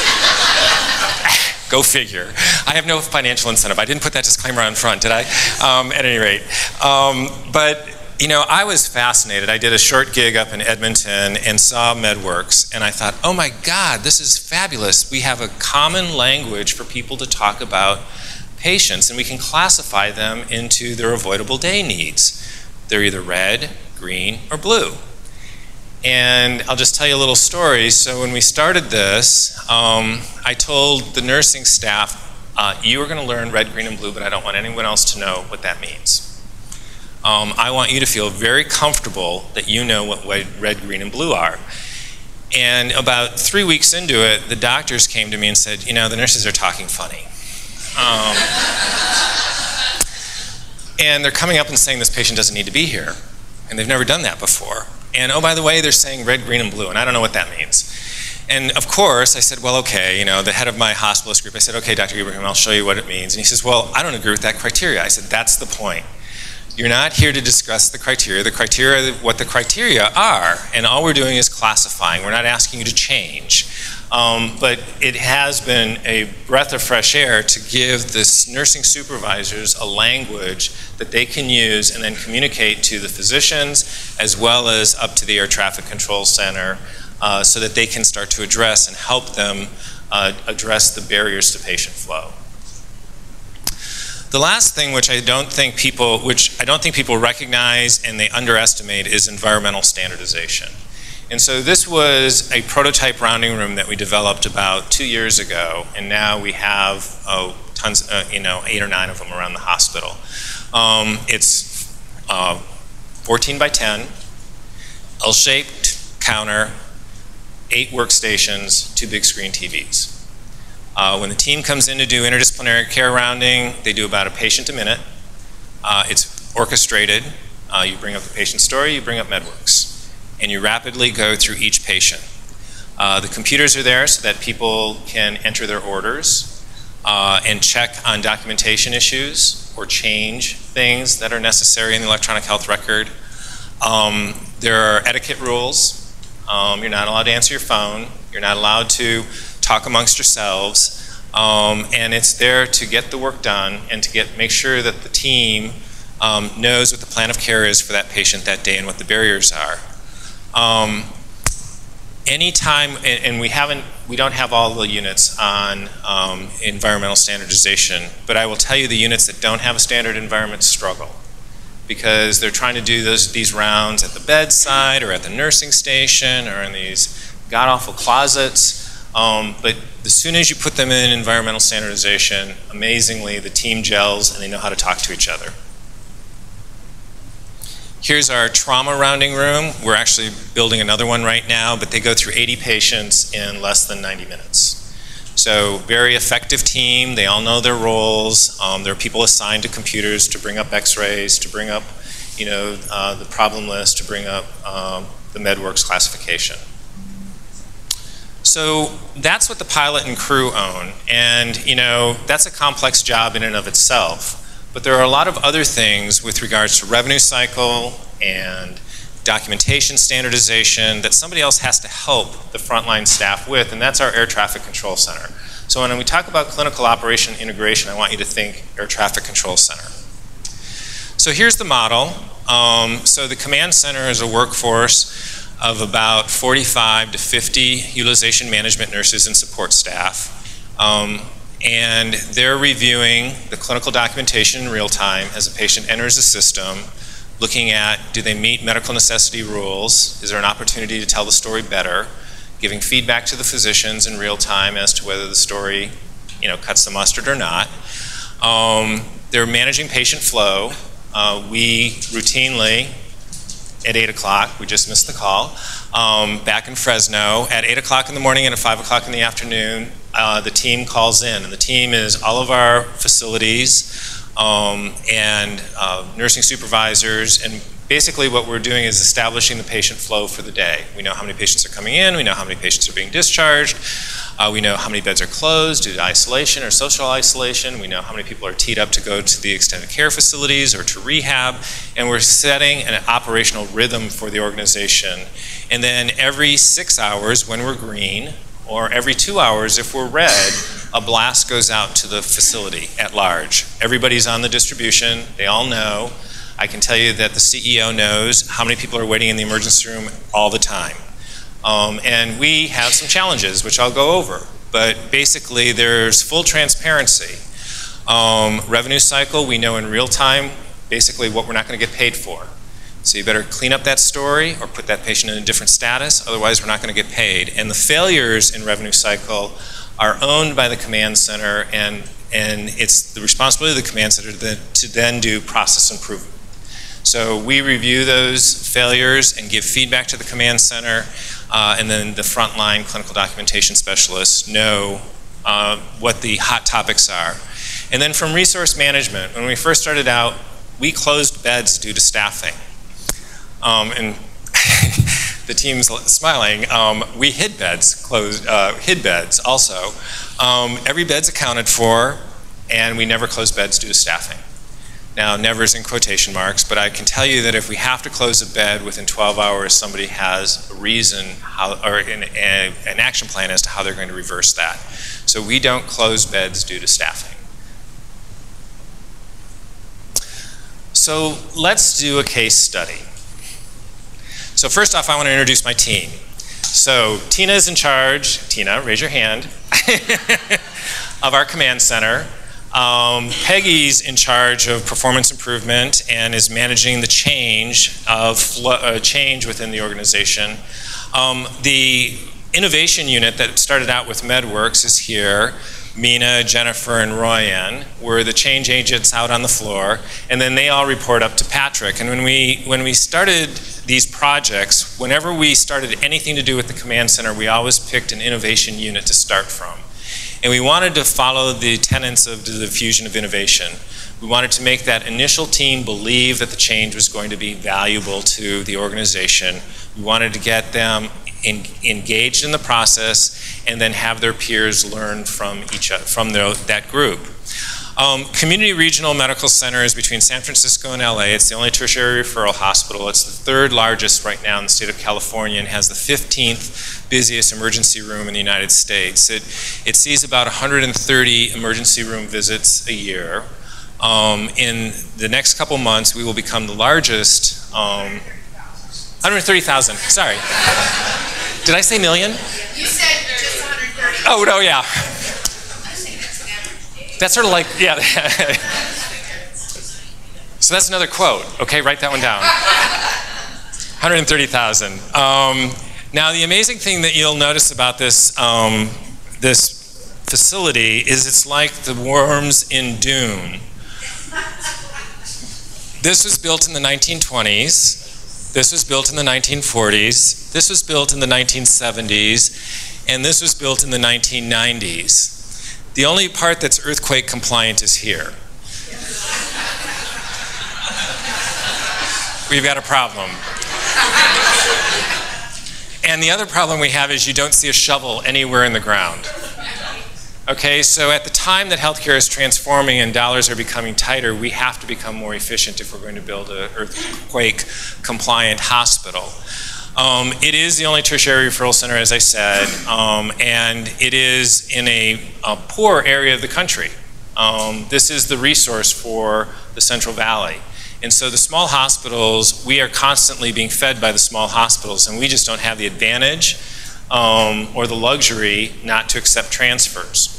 Go figure. I have no financial incentive. I didn't put that disclaimer on front, did I? Um, at any rate. Um, but you know, I was fascinated. I did a short gig up in Edmonton and saw Medworxx, and I thought, oh my God, this is fabulous. We have a common language for people to talk about patients, and we can classify them into their avoidable day needs. They're either red, green, or blue. And I'll just tell you a little story. So when we started this, um, I told the nursing staff, uh, you are going to learn red, green, and blue, but I don't want anyone else to know what that means. Um, I want you to feel very comfortable that you know what red, green, and blue are. And about three weeks into it, the doctors came to me and said, you know, the nurses are talking funny. Um, and they're coming up and saying this patient doesn't need to be here. And they've never done that before. And oh, by the way, they're saying red, green, and blue, and I don't know what that means. And of course, I said, well, okay, you know, the head of my hospitalist group, I said, okay, Doctor Ibrahim, I'll show you what it means. And he says, well, I don't agree with that criteria. I said, that's the point. You're not here to discuss the criteria. The criteria, what the criteria are, and all we're doing is classifying. We're not asking you to change. Um, but it has been a breath of fresh air to give the nursing supervisors a language that they can use and then communicate to the physicians as well as up to the air traffic control center uh, so that they can start to address and help them uh, address the barriers to patient flow. The last thing which I don't think people, which I don't think people recognize and they underestimate is environmental standardization. And so this was a prototype rounding room that we developed about two years ago, and now we have oh, tons, uh, you know, eight or nine of them around the hospital. Um, it's uh, fourteen by ten, L-shaped counter, eight workstations, two big screen T Vs. Uh, when the team comes in to do interdisciplinary care rounding, they do about a patient a minute. Uh, it's orchestrated. Uh, you bring up the patient story, you bring up Medworxx, and you rapidly go through each patient. Uh, the computers are there so that people can enter their orders uh, and check on documentation issues or change things that are necessary in the electronic health record. Um, there are etiquette rules. Um, you're not allowed to answer your phone. You're not allowed to talk amongst yourselves. Um, and it's there to get the work done and to get make sure that the team um, knows what the plan of care is for that patient that day and what the barriers are. Um, Anytime, and, and we haven't, we don't have all the units on um, environmental standardization, but I will tell you the units that don't have a standard environment struggle because they're trying to do those, these rounds at the bedside or at the nursing station or in these god-awful closets. Um, but as soon as you put them in environmental standardization, amazingly, the team gels and they know how to talk to each other. Here's our trauma rounding room. We're actually building another one right now, but they go through eighty patients in less than ninety minutes. So very effective team. They all know their roles. Um, there are people assigned to computers to bring up x-rays, to bring up you know, uh, the problem list, to bring up um, the Medworxx classification. So that's what the pilot and crew own. And you know, that's a complex job in and of itself. But there are a lot of other things with regards to revenue cycle and documentation standardization that somebody else has to help the frontline staff with, and that's our air traffic control center. So when we talk about clinical operation integration, I want you to think air traffic control center. So here's the model. Um, so the command center is a workforce of about forty-five to fifty utilization management nurses and support staff. Um, And they're reviewing the clinical documentation in real time as a patient enters the system, looking at, do they meet medical necessity rules? Is there an opportunity to tell the story better? Giving feedback to the physicians in real time as to whether the story, you know, cuts the mustard or not. Um, they're managing patient flow. Uh, we routinely, at eight o'clock, we just missed the call, um, back in Fresno, at eight o'clock in the morning and at five o'clock in the afternoon, Uh, the team calls in, and the team is all of our facilities um, and uh, nursing supervisors, and basically what we're doing is establishing the patient flow for the day. We know how many patients are coming in, we know how many patients are being discharged, uh, we know how many beds are closed due to isolation or social isolation, we know how many people are teed up to go to the extended care facilities or to rehab, and we're setting an operational rhythm for the organization. And then every six hours when we're green, or every two hours if we're red, a blast goes out to the facility at large. Everybody's on the distribution, they all know. I can tell you that the C E O knows how many people are waiting in the emergency room all the time. Um, and we have some challenges, which I'll go over, but basically there's full transparency. Um, revenue cycle, we know in real time basically what we're not going to get paid for. So you better clean up that story or put that patient in a different status, otherwise we're not going to get paid. And the failures in revenue cycle are owned by the command center, and, and it's the responsibility of the command center to, to then do process improvement. So we review those failures and give feedback to the command center, uh, and then the frontline clinical documentation specialists know uh, what the hot topics are. And then from resource management, when we first started out, we closed beds due to staffing. Um, and the team's smiling. Um, we hid beds, closed, uh, hid beds also. Um, every bed's accounted for, and we never close beds due to staffing. Now, never is in quotation marks, but I can tell you that if we have to close a bed within twelve hours, somebody has a reason, how, or an, a, an action plan as to how they're going to reverse that. So we don't close beds due to staffing. So let's do a case study. So first off, I want to introduce my team. So Tina is in charge, Tina, raise your hand, of our command center. Um, Peggy's in charge of performance improvement and is managing the change of uh, change within the organization. Um, the innovation unit that started out with Medworxx is here. Mina, Jennifer, and Royan were the change agents out on the floor, and then they all report up to Patrick. And when we, when we started these projects, whenever we started anything to do with the command center, we always picked an innovation unit to start from. And we wanted to follow the tenets of the diffusion of innovation. We wanted to make that initial team believe that the change was going to be valuable to the organization. We wanted to get them in, engaged in the process and then have their peers learn from each other, from their, that group. Um, Community Regional Medical Center is between San Francisco and L A. It's the only tertiary referral hospital. It's the third largest right now in the state of California and has the fifteenth busiest emergency room in the United States. It, it sees about one hundred thirty emergency room visits a year. Um, in the next couple months, we will become the largest, um, one hundred thirty thousand, sorry. Did I say million? You said just one hundred thirty. Oh, no, yeah. That's sort of like, yeah. So that's another quote, okay, write that one down. one hundred thirty thousand. Um, now the amazing thing that you'll notice about this, um, this facility is it's like the worms in Dune. This was built in the nineteen twenties, this was built in the nineteen forties, this was built in the nineteen seventies, and this was built in the nineteen nineties. The only part that's earthquake compliant is here. We've got a problem. And the other problem we have is you don't see a shovel anywhere in the ground. Okay, so at the time that healthcare is transforming and dollars are becoming tighter, we have to become more efficient if we're going to build an earthquake compliant hospital. Um, it is the only tertiary referral center, as I said, um, and it is in a, a poor area of the country. Um, this is the resource for the Central Valley. And so the small hospitals, we are constantly being fed by the small hospitals, and we just don't have the advantage um, or the luxury not to accept transfers.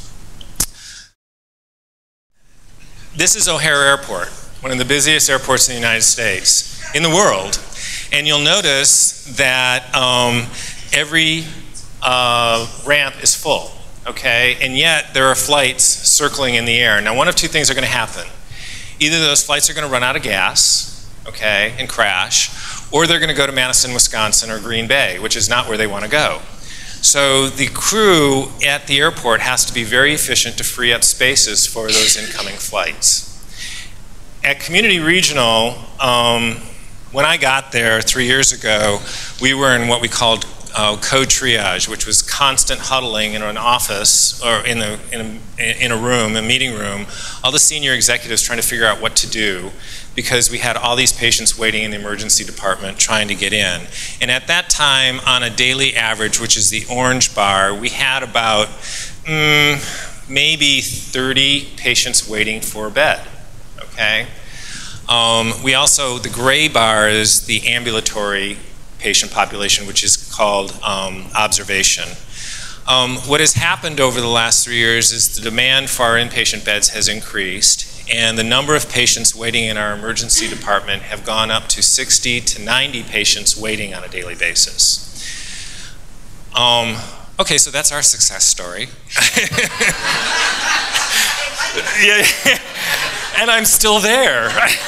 This is O'Hare Airport, one of the busiest airports in the United States, in the world. And you'll notice that um, every uh, ramp is full, okay? And yet there are flights circling in the air. Now one of two things are gonna happen. Either those flights are gonna run out of gas, okay, and crash, or they're gonna go to Madison, Wisconsin or Green Bay, which is not where they wanna go. So the crew at the airport has to be very efficient to free up spaces for those incoming flights. At Community Regional, um, when I got there three years ago, we were in what we called uh, code triage, which was constant huddling in an office or in a, in, a, in a room, a meeting room, all the senior executives trying to figure out what to do because we had all these patients waiting in the emergency department trying to get in. And at that time, on a daily average, which is the orange bar, we had about mm, maybe thirty patients waiting for a bed, okay? Um, we also, the gray bar is the ambulatory patient population, which is called um, observation. Um, what has happened over the last three years is the demand for our inpatient beds has increased, and the number of patients waiting in our emergency department have gone up to sixty to ninety patients waiting on a daily basis. Um, okay, so that's our success story. yeah, yeah. And I'm still there.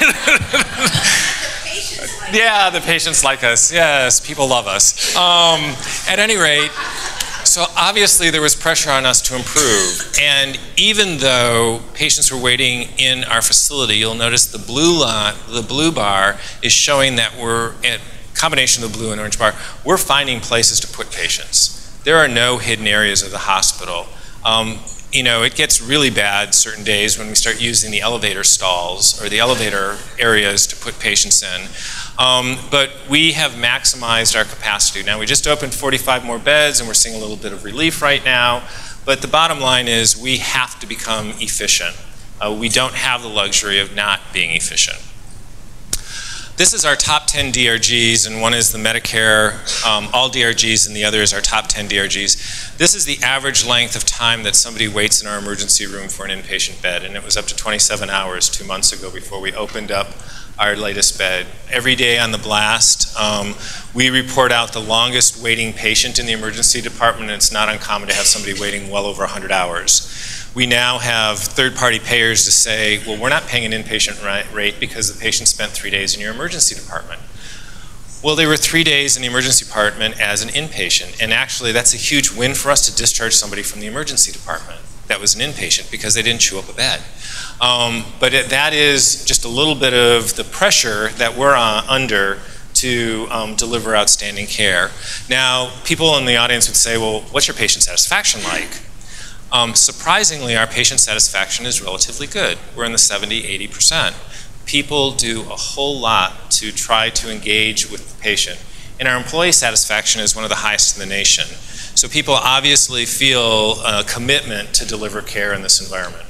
Yeah, the patients like us. Yes, people love us. Um, at any rate, so obviously there was pressure on us to improve. And even though patients were waiting in our facility, you'll notice the blue line, the blue bar is showing that we're at combination of the blue and orange bar. We're finding places to put patients. There are no hidden areas of the hospital. Um, You know, it gets really bad certain days when we start using the elevator stalls or the elevator areas to put patients in. Um, but we have maximized our capacity. Now, we just opened forty-five more beds and we're seeing a little bit of relief right now. But the bottom line is we have to become efficient. Uh, we don't have the luxury of not being efficient. This is our top ten D R Gs, and one is the Medicare, um, all D R Gs, and the other is our top ten D R Gs. This is the average length of time that somebody waits in our emergency room for an inpatient bed, and it was up to twenty-seven hours two months ago before we opened up our latest bed. Every day on the blast, um, we report out the longest waiting patient in the emergency department, and it's not uncommon to have somebody waiting well over one hundred hours. We now have third-party payers to say, well, we're not paying an inpatient rate because the patient spent three days in your emergency department. Well, they were three days in the emergency department as an inpatient, and actually that's a huge win for us to discharge somebody from the emergency department. that was an inpatient because they didn't chew up a bed. Um, but it, that is just a little bit of the pressure that we're uh, under to um, deliver outstanding care. Now, people in the audience would say, well, what's your patient satisfaction like? Um, surprisingly, our patient satisfaction is relatively good. We're in the seventy, eighty percent. People do a whole lot to try to engage with the patient. And our employee satisfaction is one of the highest in the nation. So people obviously feel a commitment to deliver care in this environment.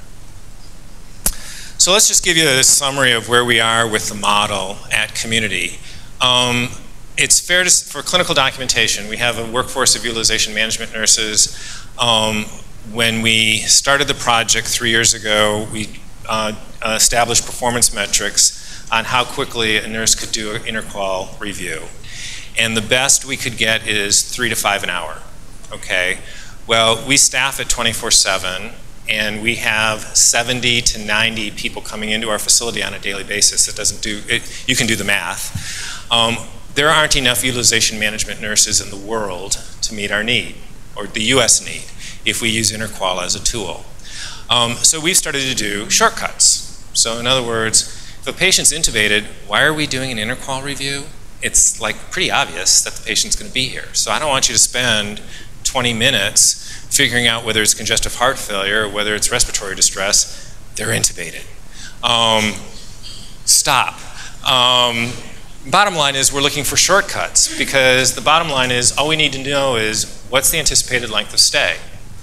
So let's just give you a summary of where we are with the model at Community. Um, it's fair to, for clinical documentation, we have a workforce of utilization management nurses. Um, when we started the project three years ago, we uh, established performance metrics on how quickly a nurse could do an interqual review. And the best we could get is three to five an hour, okay? Well, we staff at twenty-four seven, and we have seventy to ninety people coming into our facility on a daily basis. It doesn't do, it, you can do the math. Um, there aren't enough utilization management nurses in the world to meet our need, or the U S need, if we use interqual as a tool. Um, so we've started to do shortcuts. So in other words, if a patient's intubated, why are we doing an interqual review? It's like pretty obvious that the patient's going to be here. So I don't want you to spend twenty minutes figuring out whether it's congestive heart failure or whether it's respiratory distress. They're intubated. Um, stop. Um, bottom line is we're looking for shortcuts, because the bottom line is all we need to know is what's the anticipated length of stay.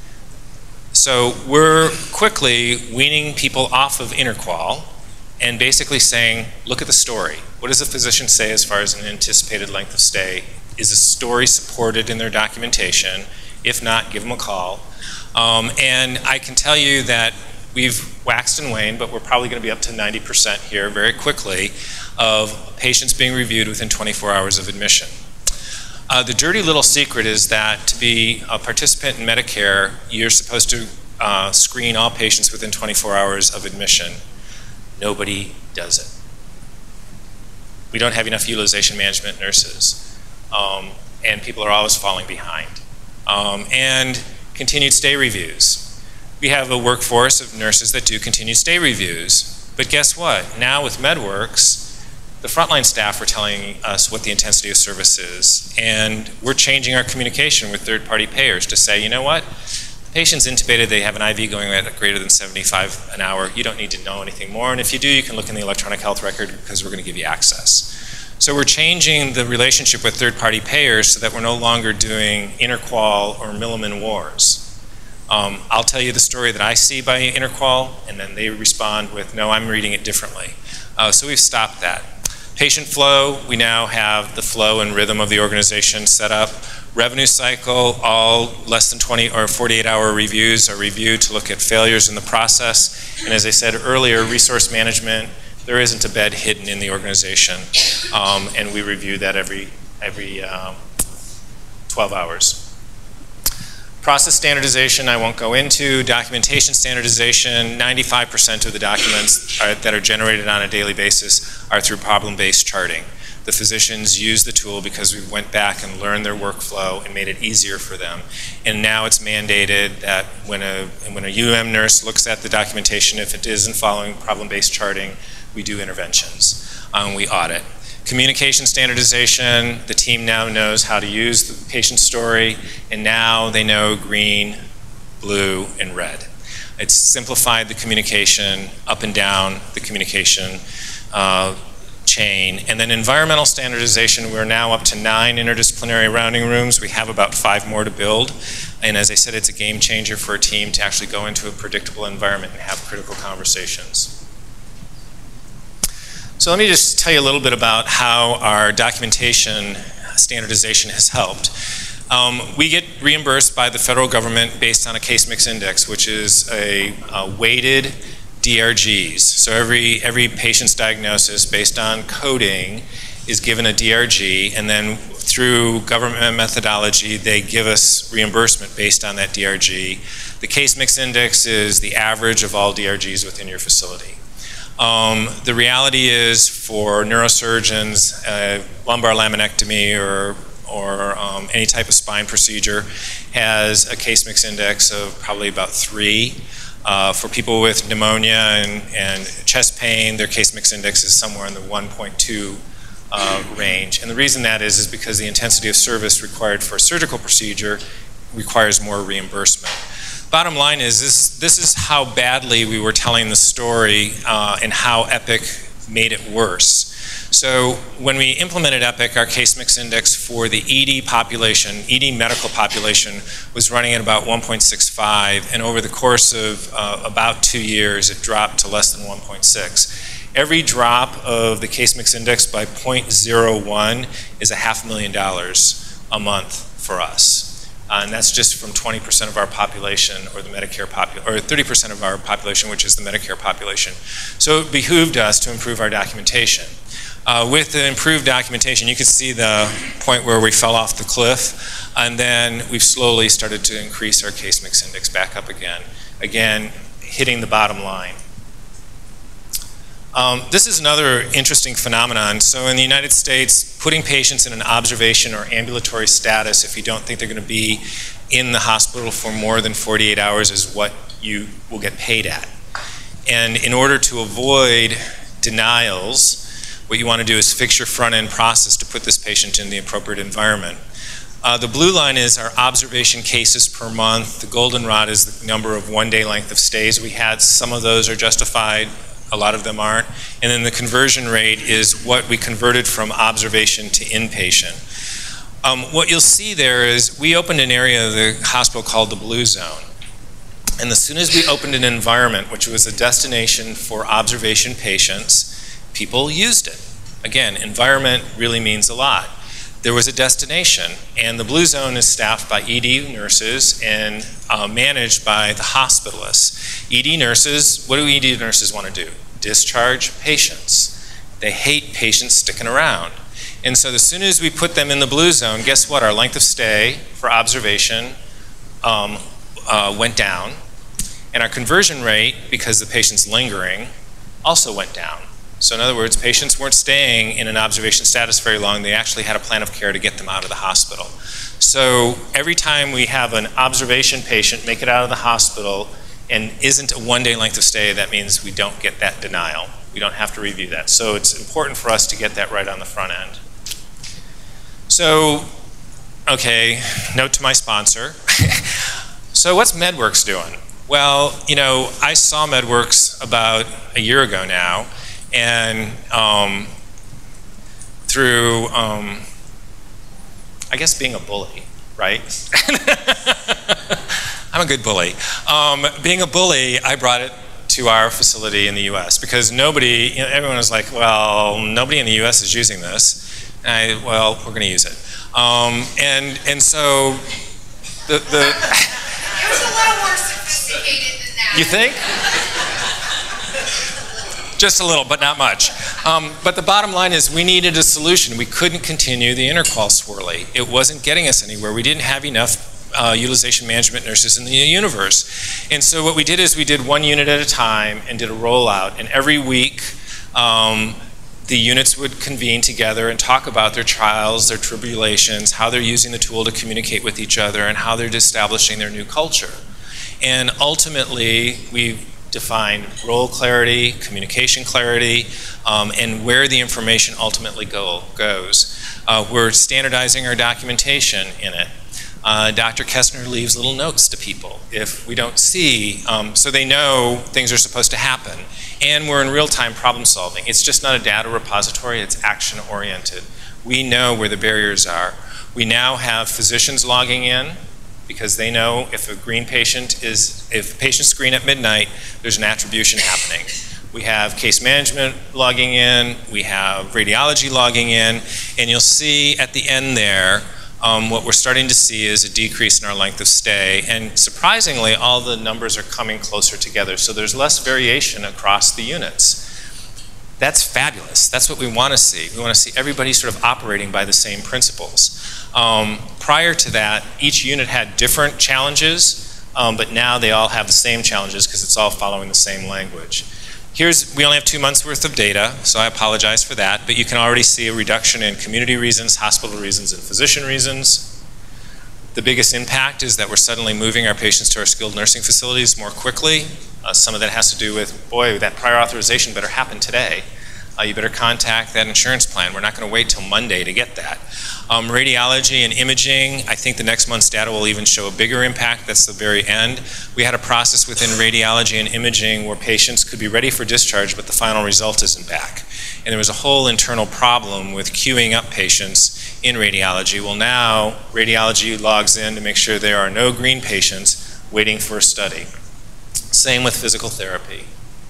So we're quickly weaning people off of interqual and basically saying, look at the story. What does the physician say as far as an anticipated length of stay? Is the story supported in their documentation? If not, give them a call. Um, and I can tell you that we've waxed and waned, but we're probably going to be up to ninety percent here very quickly of patients being reviewed within twenty-four hours of admission. Uh, the dirty little secret is that to be a participant in Medicare, you're supposed to uh, screen all patients within twenty-four hours of admission. Nobody does it. We don't have enough utilization management nurses, um, and people are always falling behind. Um, and continued stay reviews. We have a workforce of nurses that do continued stay reviews, but guess what? Now with Medworxx, the frontline staff are telling us what the intensity of service is, and we're changing our communication with third-party payers to say, you know what? The patient's intubated, they have an I V going at greater than seventy-five an hour. You don't need to know anything more, and if you do, you can look in the electronic health record because we're going to give you access. So we're changing the relationship with third-party payers so that we're no longer doing interqual or Milliman wars. Um, I'll tell you the story that I see by interqual, and then they respond with, no, I'm reading it differently. Uh, so we've stopped that. Patient flow, we now have the flow and rhythm of the organization set up. Revenue cycle, all less than twenty or forty-eight hour reviews are reviewed to look at failures in the process. And as I said earlier, resource management, there isn't a bed hidden in the organization. Um, and we review that every, every um, twelve hours. Process standardization, I won't go into. Documentation standardization, ninety-five percent of the documents are, that are generated on a daily basis are through problem-based charting. The physicians use the tool because we went back and learned their workflow and made it easier for them. And now it's mandated that when a, when a U M nurse looks at the documentation, if it isn't following problem-based charting, we do interventions. Um, we audit. Communication standardization, the team now knows how to use the patient story, and now they know green, blue, and red. It's simplified the communication up and down the communication uh, chain. And then environmental standardization, we're now up to nine interdisciplinary rounding rooms. We have about five more to build. And as I said, it's a game changer for a team to actually go into a predictable environment and have critical conversations. So let me just tell you a little bit about how our documentation standardization has helped. Um, we get reimbursed by the federal government based on a case mix index, which is a, a weighted D R Gs. So every, every patient's diagnosis based on coding is given a D R G, and then through government methodology, they give us reimbursement based on that D R G. The case mix index is the average of all D R Gs within your facility. Um, the reality is for neurosurgeons, uh, lumbar laminectomy or, or um, any type of spine procedure has a case mix index of probably about three. Uh, for people with pneumonia and, and chest pain, their case mix index is somewhere in the one point two uh, range. And the reason that is is because the intensity of service required for a surgical procedure requires more reimbursement. Bottom line is this, this is how badly we were telling the story uh, and how Epic made it worse. So when we implemented Epic, our case mix index for the E D population, E D medical population, was running at about one point six five, and over the course of uh, about two years, it dropped to less than one point six. Every drop of the case mix index by zero point zero one is a half million dollars a month for us. Uh, and that's just from twenty percent of our population, or the Medicare population, or thirty percent of our population, which is the Medicare population. So it behooved us to improve our documentation. Uh, with the improved documentation, you can see the point where we fell off the cliff, and then we've slowly started to increase our case mix index back up again, again, hitting the bottom line. Um, this is another interesting phenomenon. So in the United States, putting patients in an observation or ambulatory status if you don't think they're going to be in the hospital for more than forty-eight hours is what you will get paid at. And in order to avoid denials, what you want to do is fix your front-end process to put this patient in the appropriate environment. Uh, the blue line is our observation cases per month. The golden rod is the number of one-day length of stays we had. Some of those are justified. A lot of them aren't. And then the conversion rate is what we converted from observation to inpatient. Um, what you'll see there is we opened an area of the hospital called the Blue Zone. And as soon as we opened an environment, which was a destination for observation patients, people used it. Again, environment really means a lot. There was a destination, and the Blue Zone is staffed by E D nurses and uh, managed by the hospitalists. E D nurses, what do E D nurses want to do? Discharge patients. They hate patients sticking around. And so as soon as we put them in the Blue Zone, guess what? Our length of stay for observation um, uh, went down, and our conversion rate, because the patient's lingering, also went down. So in other words, patients weren't staying in an observation status very long. They actually had a plan of care to get them out of the hospital. So every time we have an observation patient make it out of the hospital and isn't a one-day length of stay, that means we don't get that denial. We don't have to review that. So it's important for us to get that right on the front end. So, okay, note to my sponsor. So what's Medworxx doing? Well, you know, I saw Medworxx about a year ago now, and um, through, um, I guess, being a bully, right? I'm a good bully. Um, being a bully, I brought it to our facility in the U S because nobody, you know, everyone was like, well, nobody in the U S is using this. And I, well, we're going to use it. Um, and, and so the... the It was a little more sophisticated than that. You think? Just a little, but not much. Um, but the bottom line is we needed a solution. We couldn't continue the interqual swirly. It wasn't getting us anywhere. We didn't have enough uh, utilization management nurses in the universe. And so what we did is we did one unit at a time and did a rollout. And every week, um, the units would convene together and talk about their trials, their tribulations, how they're using the tool to communicate with each other, and how they're establishing their new culture. And ultimately, we defined role clarity, communication clarity, um, and where the information ultimately go, goes. Uh, we're standardizing our documentation in it. Uh, Doctor Kestner leaves little notes to people if we don't see, um, so they know things are supposed to happen. And we're in real-time problem solving. It's just not a data repository, it's action-oriented. We know where the barriers are. We now have physicians logging in, because they know if a green patient is, if patients screen at midnight, there's an attribution happening. We have case management logging in, we have radiology logging in, and you'll see at the end there, um, what we're starting to see is a decrease in our length of stay, and surprisingly, all the numbers are coming closer together, so there's less variation across the units. That's fabulous. That's what we want to see. We want to see everybody sort of operating by the same principles. Um, prior to that, each unit had different challenges, um, but now they all have the same challenges because it's all following the same language. Here's, we only have two months worth of data, so I apologize for that, but you can already see a reduction in community reasons, hospital reasons, and physician reasons. The biggest impact is that we're suddenly moving our patients to our skilled nursing facilities more quickly. Uh, some of that has to do with, boy, that prior authorization better happen today. Uh, you better contact that insurance plan. We're not going to wait till Monday to get that. Um, radiology and imaging, I think the next month's data will even show a bigger impact. That's the very end. We had a process within radiology and imaging where patients could be ready for discharge, but the final result isn't back. And there was a whole internal problem with queuing up patients in radiology. Well, now radiology logs in to make sure there are no green patients waiting for a study. Same with physical therapy.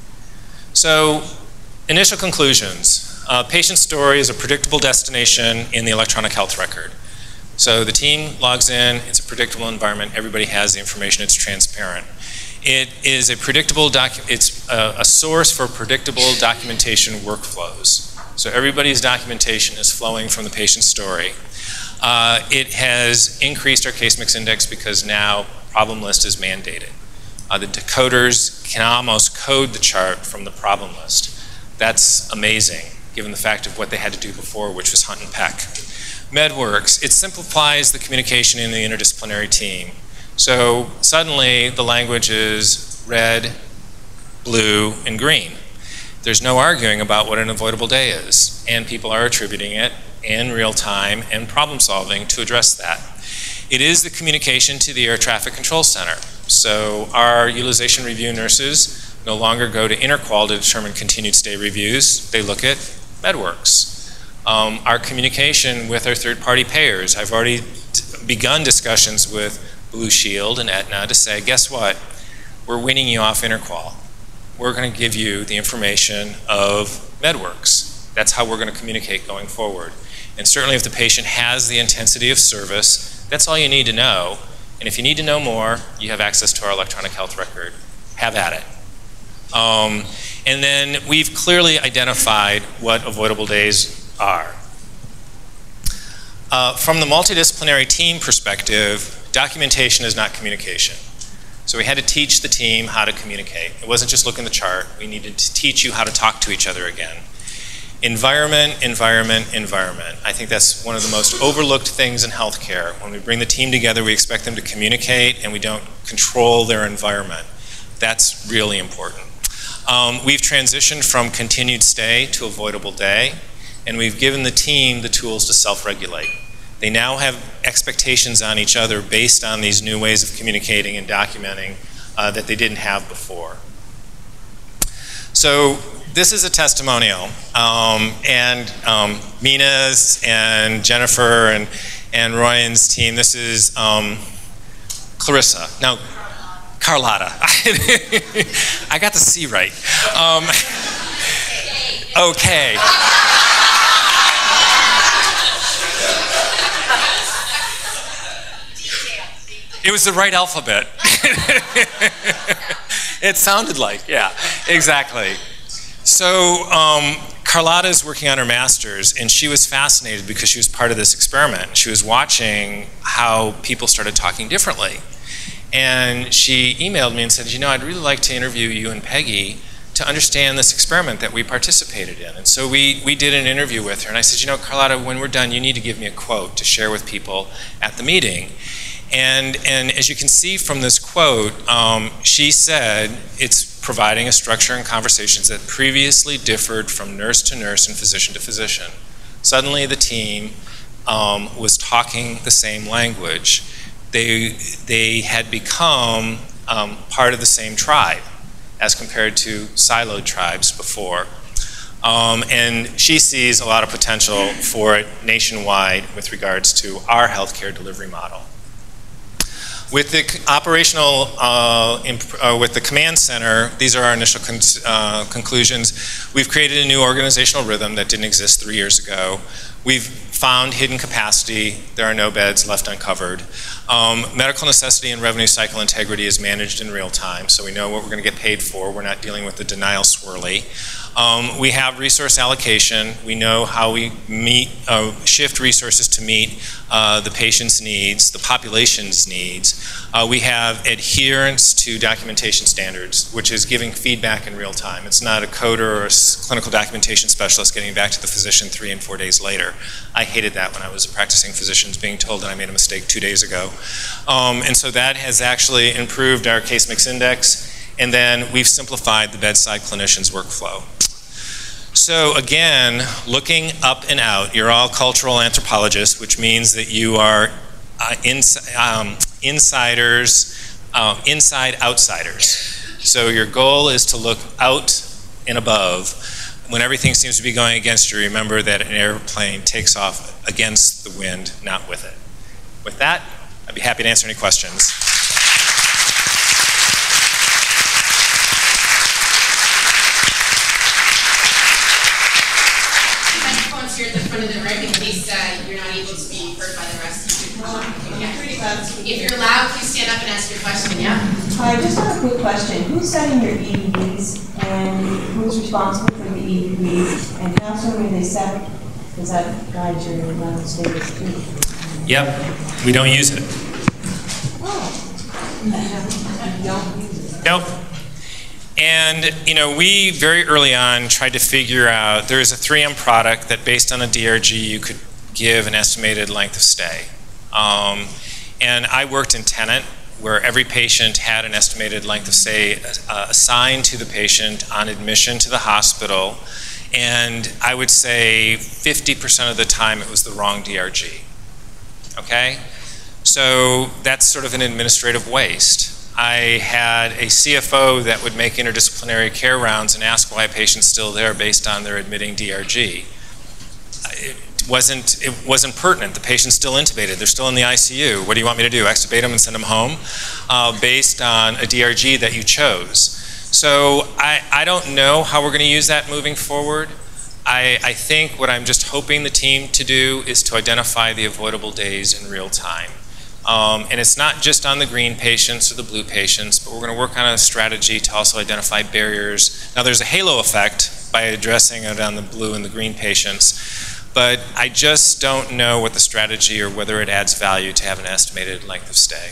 So, initial conclusions. Uh, patient story is a predictable destination in the electronic health record. So the team logs in, it's a predictable environment, everybody has the information, it's transparent. It is a predictable, docu it's a, a source for predictable documentation workflows. So everybody's documentation is flowing from the patient story. Uh, it has increased our case mix index because now problem list is mandated. Uh, the decoders can almost code the chart from the problem list. That's amazing, given the fact of what they had to do before, which was hunt and peck. Medworxx, it simplifies the communication in the interdisciplinary team. So suddenly the language is red, blue, and green. There's no arguing about what an avoidable day is, and people are attributing it in real time and problem solving to address that. It is the communication to the air traffic control center. So our utilization review nurses no longer go to interqual to determine continued stay reviews. They look at Medworxx. Um, our communication with our third-party payers, I've already begun discussions with Blue Shield and Aetna to say, guess what? We're weaning you off interqual. We're going to give you the information of Medworxx. That's how we're going to communicate going forward. And certainly if the patient has the intensity of service, that's all you need to know. And if you need to know more, you have access to our electronic health record. Have at it. Um, and then we've clearly identified what avoidable days are. Uh, from the multidisciplinary team perspective, documentation is not communication. So we had to teach the team how to communicate. It wasn't just look in the chart. We needed to teach you how to talk to each other again. Environment, environment, environment. I think that's one of the most overlooked things in healthcare. When we bring the team together, we expect them to communicate and we don't control their environment. That's really important. Um, we've transitioned from continued stay to avoidable day, and we've given the team the tools to self-regulate. They now have expectations on each other based on these new ways of communicating and documenting uh, that they didn't have before. So this is a testimonial, um, and um, Mina's and Jennifer and, and Ryan's team. This is um, Clarissa. Now, Carlotta. I got the C right. Um, okay. It was the right alphabet. It sounded like, yeah, exactly. So um, Carlotta is working on her master's, and she was fascinated because she was part of this experiment. She was watching how people started talking differently. And she emailed me and said, you know, I'd really like to interview you and Peggy to understand this experiment that we participated in. And so we, we did an interview with her. And I said, you know, Carlotta, when we're done, you need to give me a quote to share with people at the meeting. And, and as you can see from this quote, um, she said it's providing a structure in conversations that previously differed from nurse to nurse and physician to physician. Suddenly the team um, was talking the same language. They, they had become um, part of the same tribe as compared to siloed tribes before. Um, and she sees a lot of potential for it nationwide with regards to our healthcare delivery model. With the operational, uh, imp uh, with the command center, these are our initial con uh, conclusions. We've created a new organizational rhythm that didn't exist three years ago. We've found hidden capacity. There are no beds left uncovered. Um, medical necessity and revenue cycle integrity is managed in real time, so we know what we're going to get paid for. We're not dealing with the denial swirly. Um, we have resource allocation. We know how we meet, uh, shift resources to meet uh, the patient's needs, the population's needs. Uh, we have adherence to documentation standards, which is giving feedback in real time. It's not a coder or a clinical documentation specialist getting back to the physician three and four days later. I hated that when I was a practicing physician, being told that I made a mistake two days ago. Um, and so that has actually improved our case mix index, and then we've simplified the bedside clinician's workflow. So again, looking up and out, you're all cultural anthropologists, which means that you are uh, ins um, insiders, um, inside outsiders. So your goal is to look out and above. When everything seems to be going against you, remember that an airplane takes off against the wind, not with it. With that, I'd be happy to answer any questions. Here at the front of the room in case uh, you're not able to be heard by the rest of you. Yeah. If you're loud, please stand up and ask your question. Yeah. Hi, I just have a quick question. Who's setting your E D Ds and who's responsible for the E D Ds and how soon are they set? Does that guide your mental status too? Yep. We don't use it. Oh. You don't use it? Nope. And, you know, we very early on tried to figure out, there is a three M product that based on a D R G you could give an estimated length of stay. Um, and I worked in Tenet where every patient had an estimated length of stay uh, assigned to the patient on admission to the hospital. And I would say fifty percent of the time it was the wrong D R G. Okay? So that's sort of an administrative waste. I had a C F O that would make interdisciplinary care rounds and ask why a patient's still there based on their admitting D R G. It wasn't, it wasn't pertinent. The patient's still intubated. They're still in the I C U. What do you want me to do? Extubate them and send them home uh, based on a D R G that you chose. So I, I don't know how we're going to use that moving forward. I, I think what I'm just hoping the team to do is to identify the avoidable days in real time. Um, and it's not just on the green patients or the blue patients, but we're going to work on a strategy to also identify barriers. Now there's a halo effect by addressing it on the blue and the green patients, but I just don't know what the strategy or whether it adds value to have an estimated length of stay.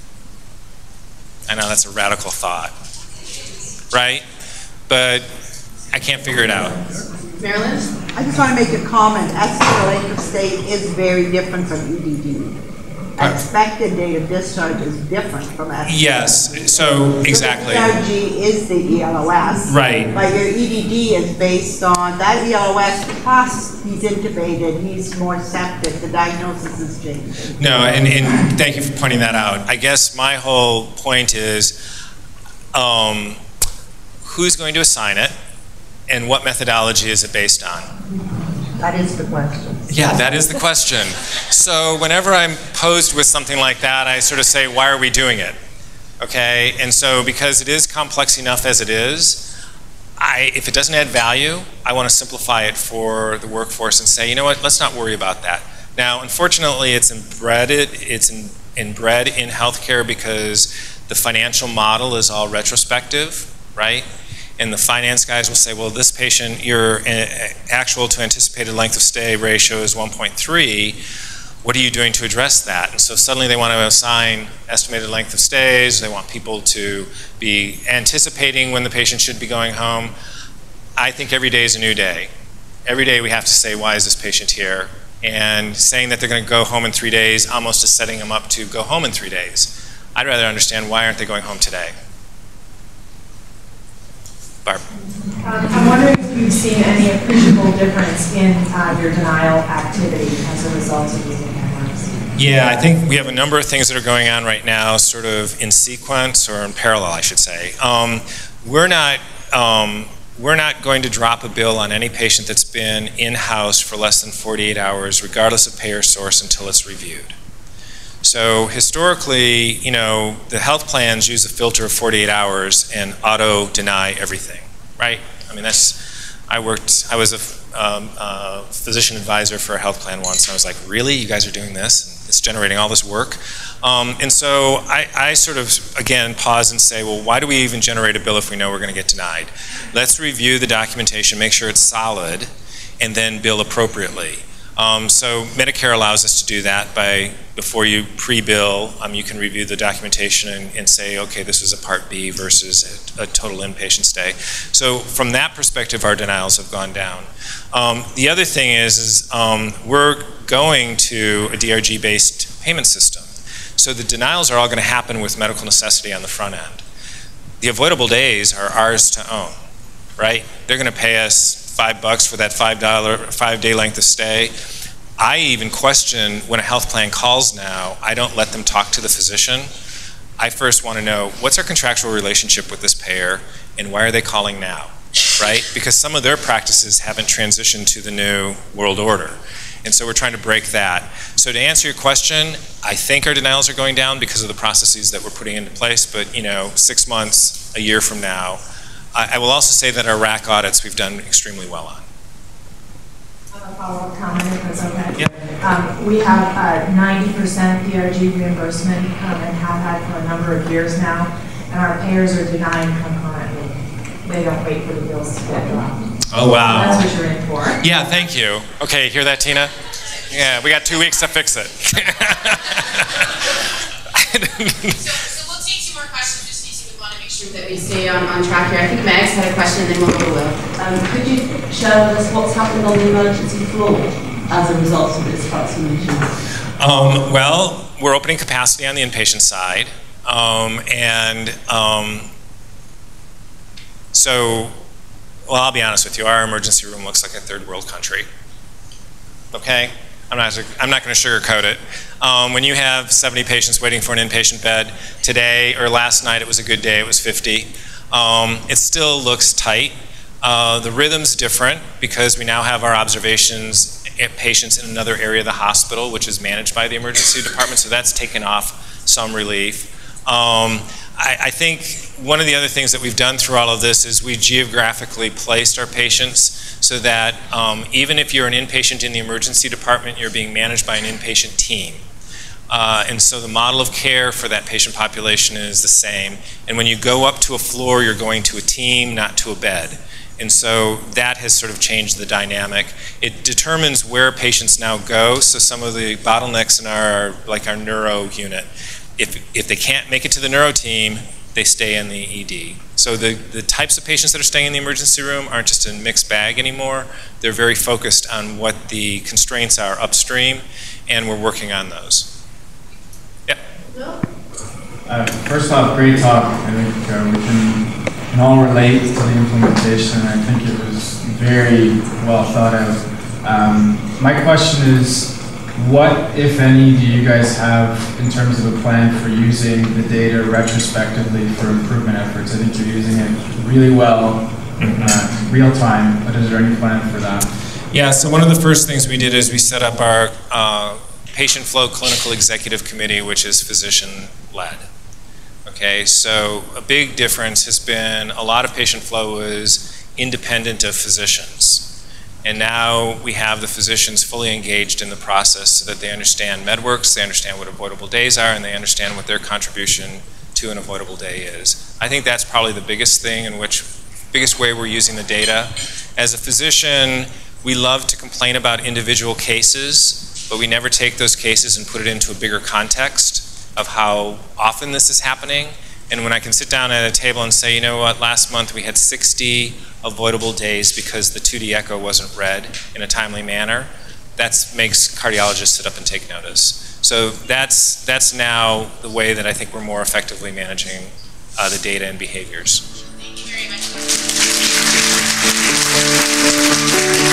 I know that's a radical thought, right? But I can't figure it out. Marilyn? I just want to make a comment. Estimated length of stay is very different from E D D. Expected date of discharge is different from estimated. Yes, so exactly. So the D R G is the E L O S. Right. But your E D D is based on that E L O S plus he's intubated, he's more septic, the diagnosis is changing. No, and, and thank you for pointing that out. I guess my whole point is um, who's going to assign it and what methodology is it based on? That is the question. Yeah, that is the question. So whenever I'm posed with something like that, I sort of say, why are we doing it? Okay, and so because it is complex enough as it is, I, if it doesn't add value, I want to simplify it for the workforce and say, you know what, let's not worry about that. Now, unfortunately, it's embedded, it's in, inbred in healthcare because the financial model is all retrospective, right? And the finance guys will say, well, this patient, your actual to anticipated length of stay ratio is one point three. What are you doing to address that? And so suddenly they want to assign estimated length of stays. They want people to be anticipating when the patient should be going home. I think every day is a new day. Every day we have to say, why is this patient here? And saying that they're going to go home in three days almost is setting them up to go home in three days. I'd rather understand why aren't they going home today? Barb. Um, I'm wondering if you've seen any appreciable difference in uh, your denial activity as a result of using Medworxx. Yeah, I think we have a number of things that are going on right now, sort of in sequence or in parallel, I should say. Um, we're not um, we're not going to drop a bill on any patient that's been in-house for less than forty-eight hours, regardless of payer source, until it's reviewed. So historically, you know, the health plans use a filter of forty-eight hours and auto-deny everything, right? I mean, that's I worked, I was a um, uh, physician advisor for a health plan once, and I was like, really? You guys are doing this? It's generating all this work? Um, and so I, I sort of, again, pause and say, well, why do we even generate a bill if we know we're going to get denied? Let's review the documentation, make sure it's solid, and then bill appropriately. Um, so Medicare allows us to do that by, before you pre-bill, um, you can review the documentation and, and say, okay, this was a Part B versus a, a total inpatient stay. So from that perspective, our denials have gone down. Um, the other thing is, is um, we're going to a D R G-based payment system. So the denials are all going to happen with medical necessity on the front end. The avoidable days are ours to own, right? They're going to pay us five bucks for that five dollar, five day length of stay. I even question when a health plan calls now, I don't let them talk to the physician. I first want to know, what's our contractual relationship with this payer and why are they calling now, right? Because some of their practices haven't transitioned to the new world order. And so we're trying to break that. So to answer your question, I think our denials are going down because of the processes that we're putting into place, but you know, six months, a year from now, I will also say that our R A C audits we've done extremely well on. I have a follow-up comment, if that's okay. Yep. Um, we have uh, ninety percent D R G reimbursement um, and have had for a number of years now, and our payers are denying concurrently. They don't wait for the bills to get dropped. Oh, wow. That's what you're in for. Yeah, thank you. Okay, hear that, Tina? Yeah, we got two weeks to fix it. So, so we'll take two more questions. Sure that we stay on, on track here. I think Meg's had a question and then we'll go to Will. Um, could you share with us what's happened on the emergency floor as a result of this vaccination? Um, well, we're opening capacity on the inpatient side. Um, and um, so, well, I'll be honest with you, our emergency room looks like a third world country. Okay? I'm not, I'm not going to sugarcoat it. Um, when you have seventy patients waiting for an inpatient bed, today or last night it was a good day, it was fifty. Um, it still looks tight. Uh, the rhythm's different because we now have our observations at patients in another area of the hospital, which is managed by the emergency department, so that's taken off some relief. Um, I, I think one of the other things that we've done through all of this is we geographically placed our patients so that um, even if you're an inpatient in the emergency department, you're being managed by an inpatient team. Uh, and so the model of care for that patient population is the same. And when you go up to a floor, you're going to a team, not to a bed. And so that has sort of changed the dynamic. It determines where patients now go. So some of the bottlenecks in our, like our neuro unit, if, if they can't make it to the neuro team, they stay in the E D. So the, the types of patients that are staying in the emergency room aren't just a mixed bag anymore. They're very focused on what the constraints are upstream, and we're working on those. Yep. Uh, first off, great talk. I think uh, we can, can all relate to the implementation. I think it was very well thought out. Um, my question is, what, if any, do you guys have in terms of a plan for using the data retrospectively for improvement efforts? I think you're using it really well, uh, real time, but is there any plan for that? Yeah, so one of the first things we did is we set up our uh, Patient Flow Clinical Executive Committee, which is physician-led. Okay, so a big difference has been a lot of patient flow is independent of physicians. And now we have the physicians fully engaged in the process so that they understand Medworxx, they understand what avoidable days are, and they understand what their contribution to an avoidable day is. I think that's probably the biggest thing in which, biggest way we're using the data. As a physician, we love to complain about individual cases, but we never take those cases and put it into a bigger context of how often this is happening. And when I can sit down at a table and say, you know what, last month we had sixty avoidable days because the two D echo wasn't read in a timely manner, that makes cardiologists sit up and take notice. So that's, that's now the way that I think we're more effectively managing uh, the data and behaviors. Thank you very much.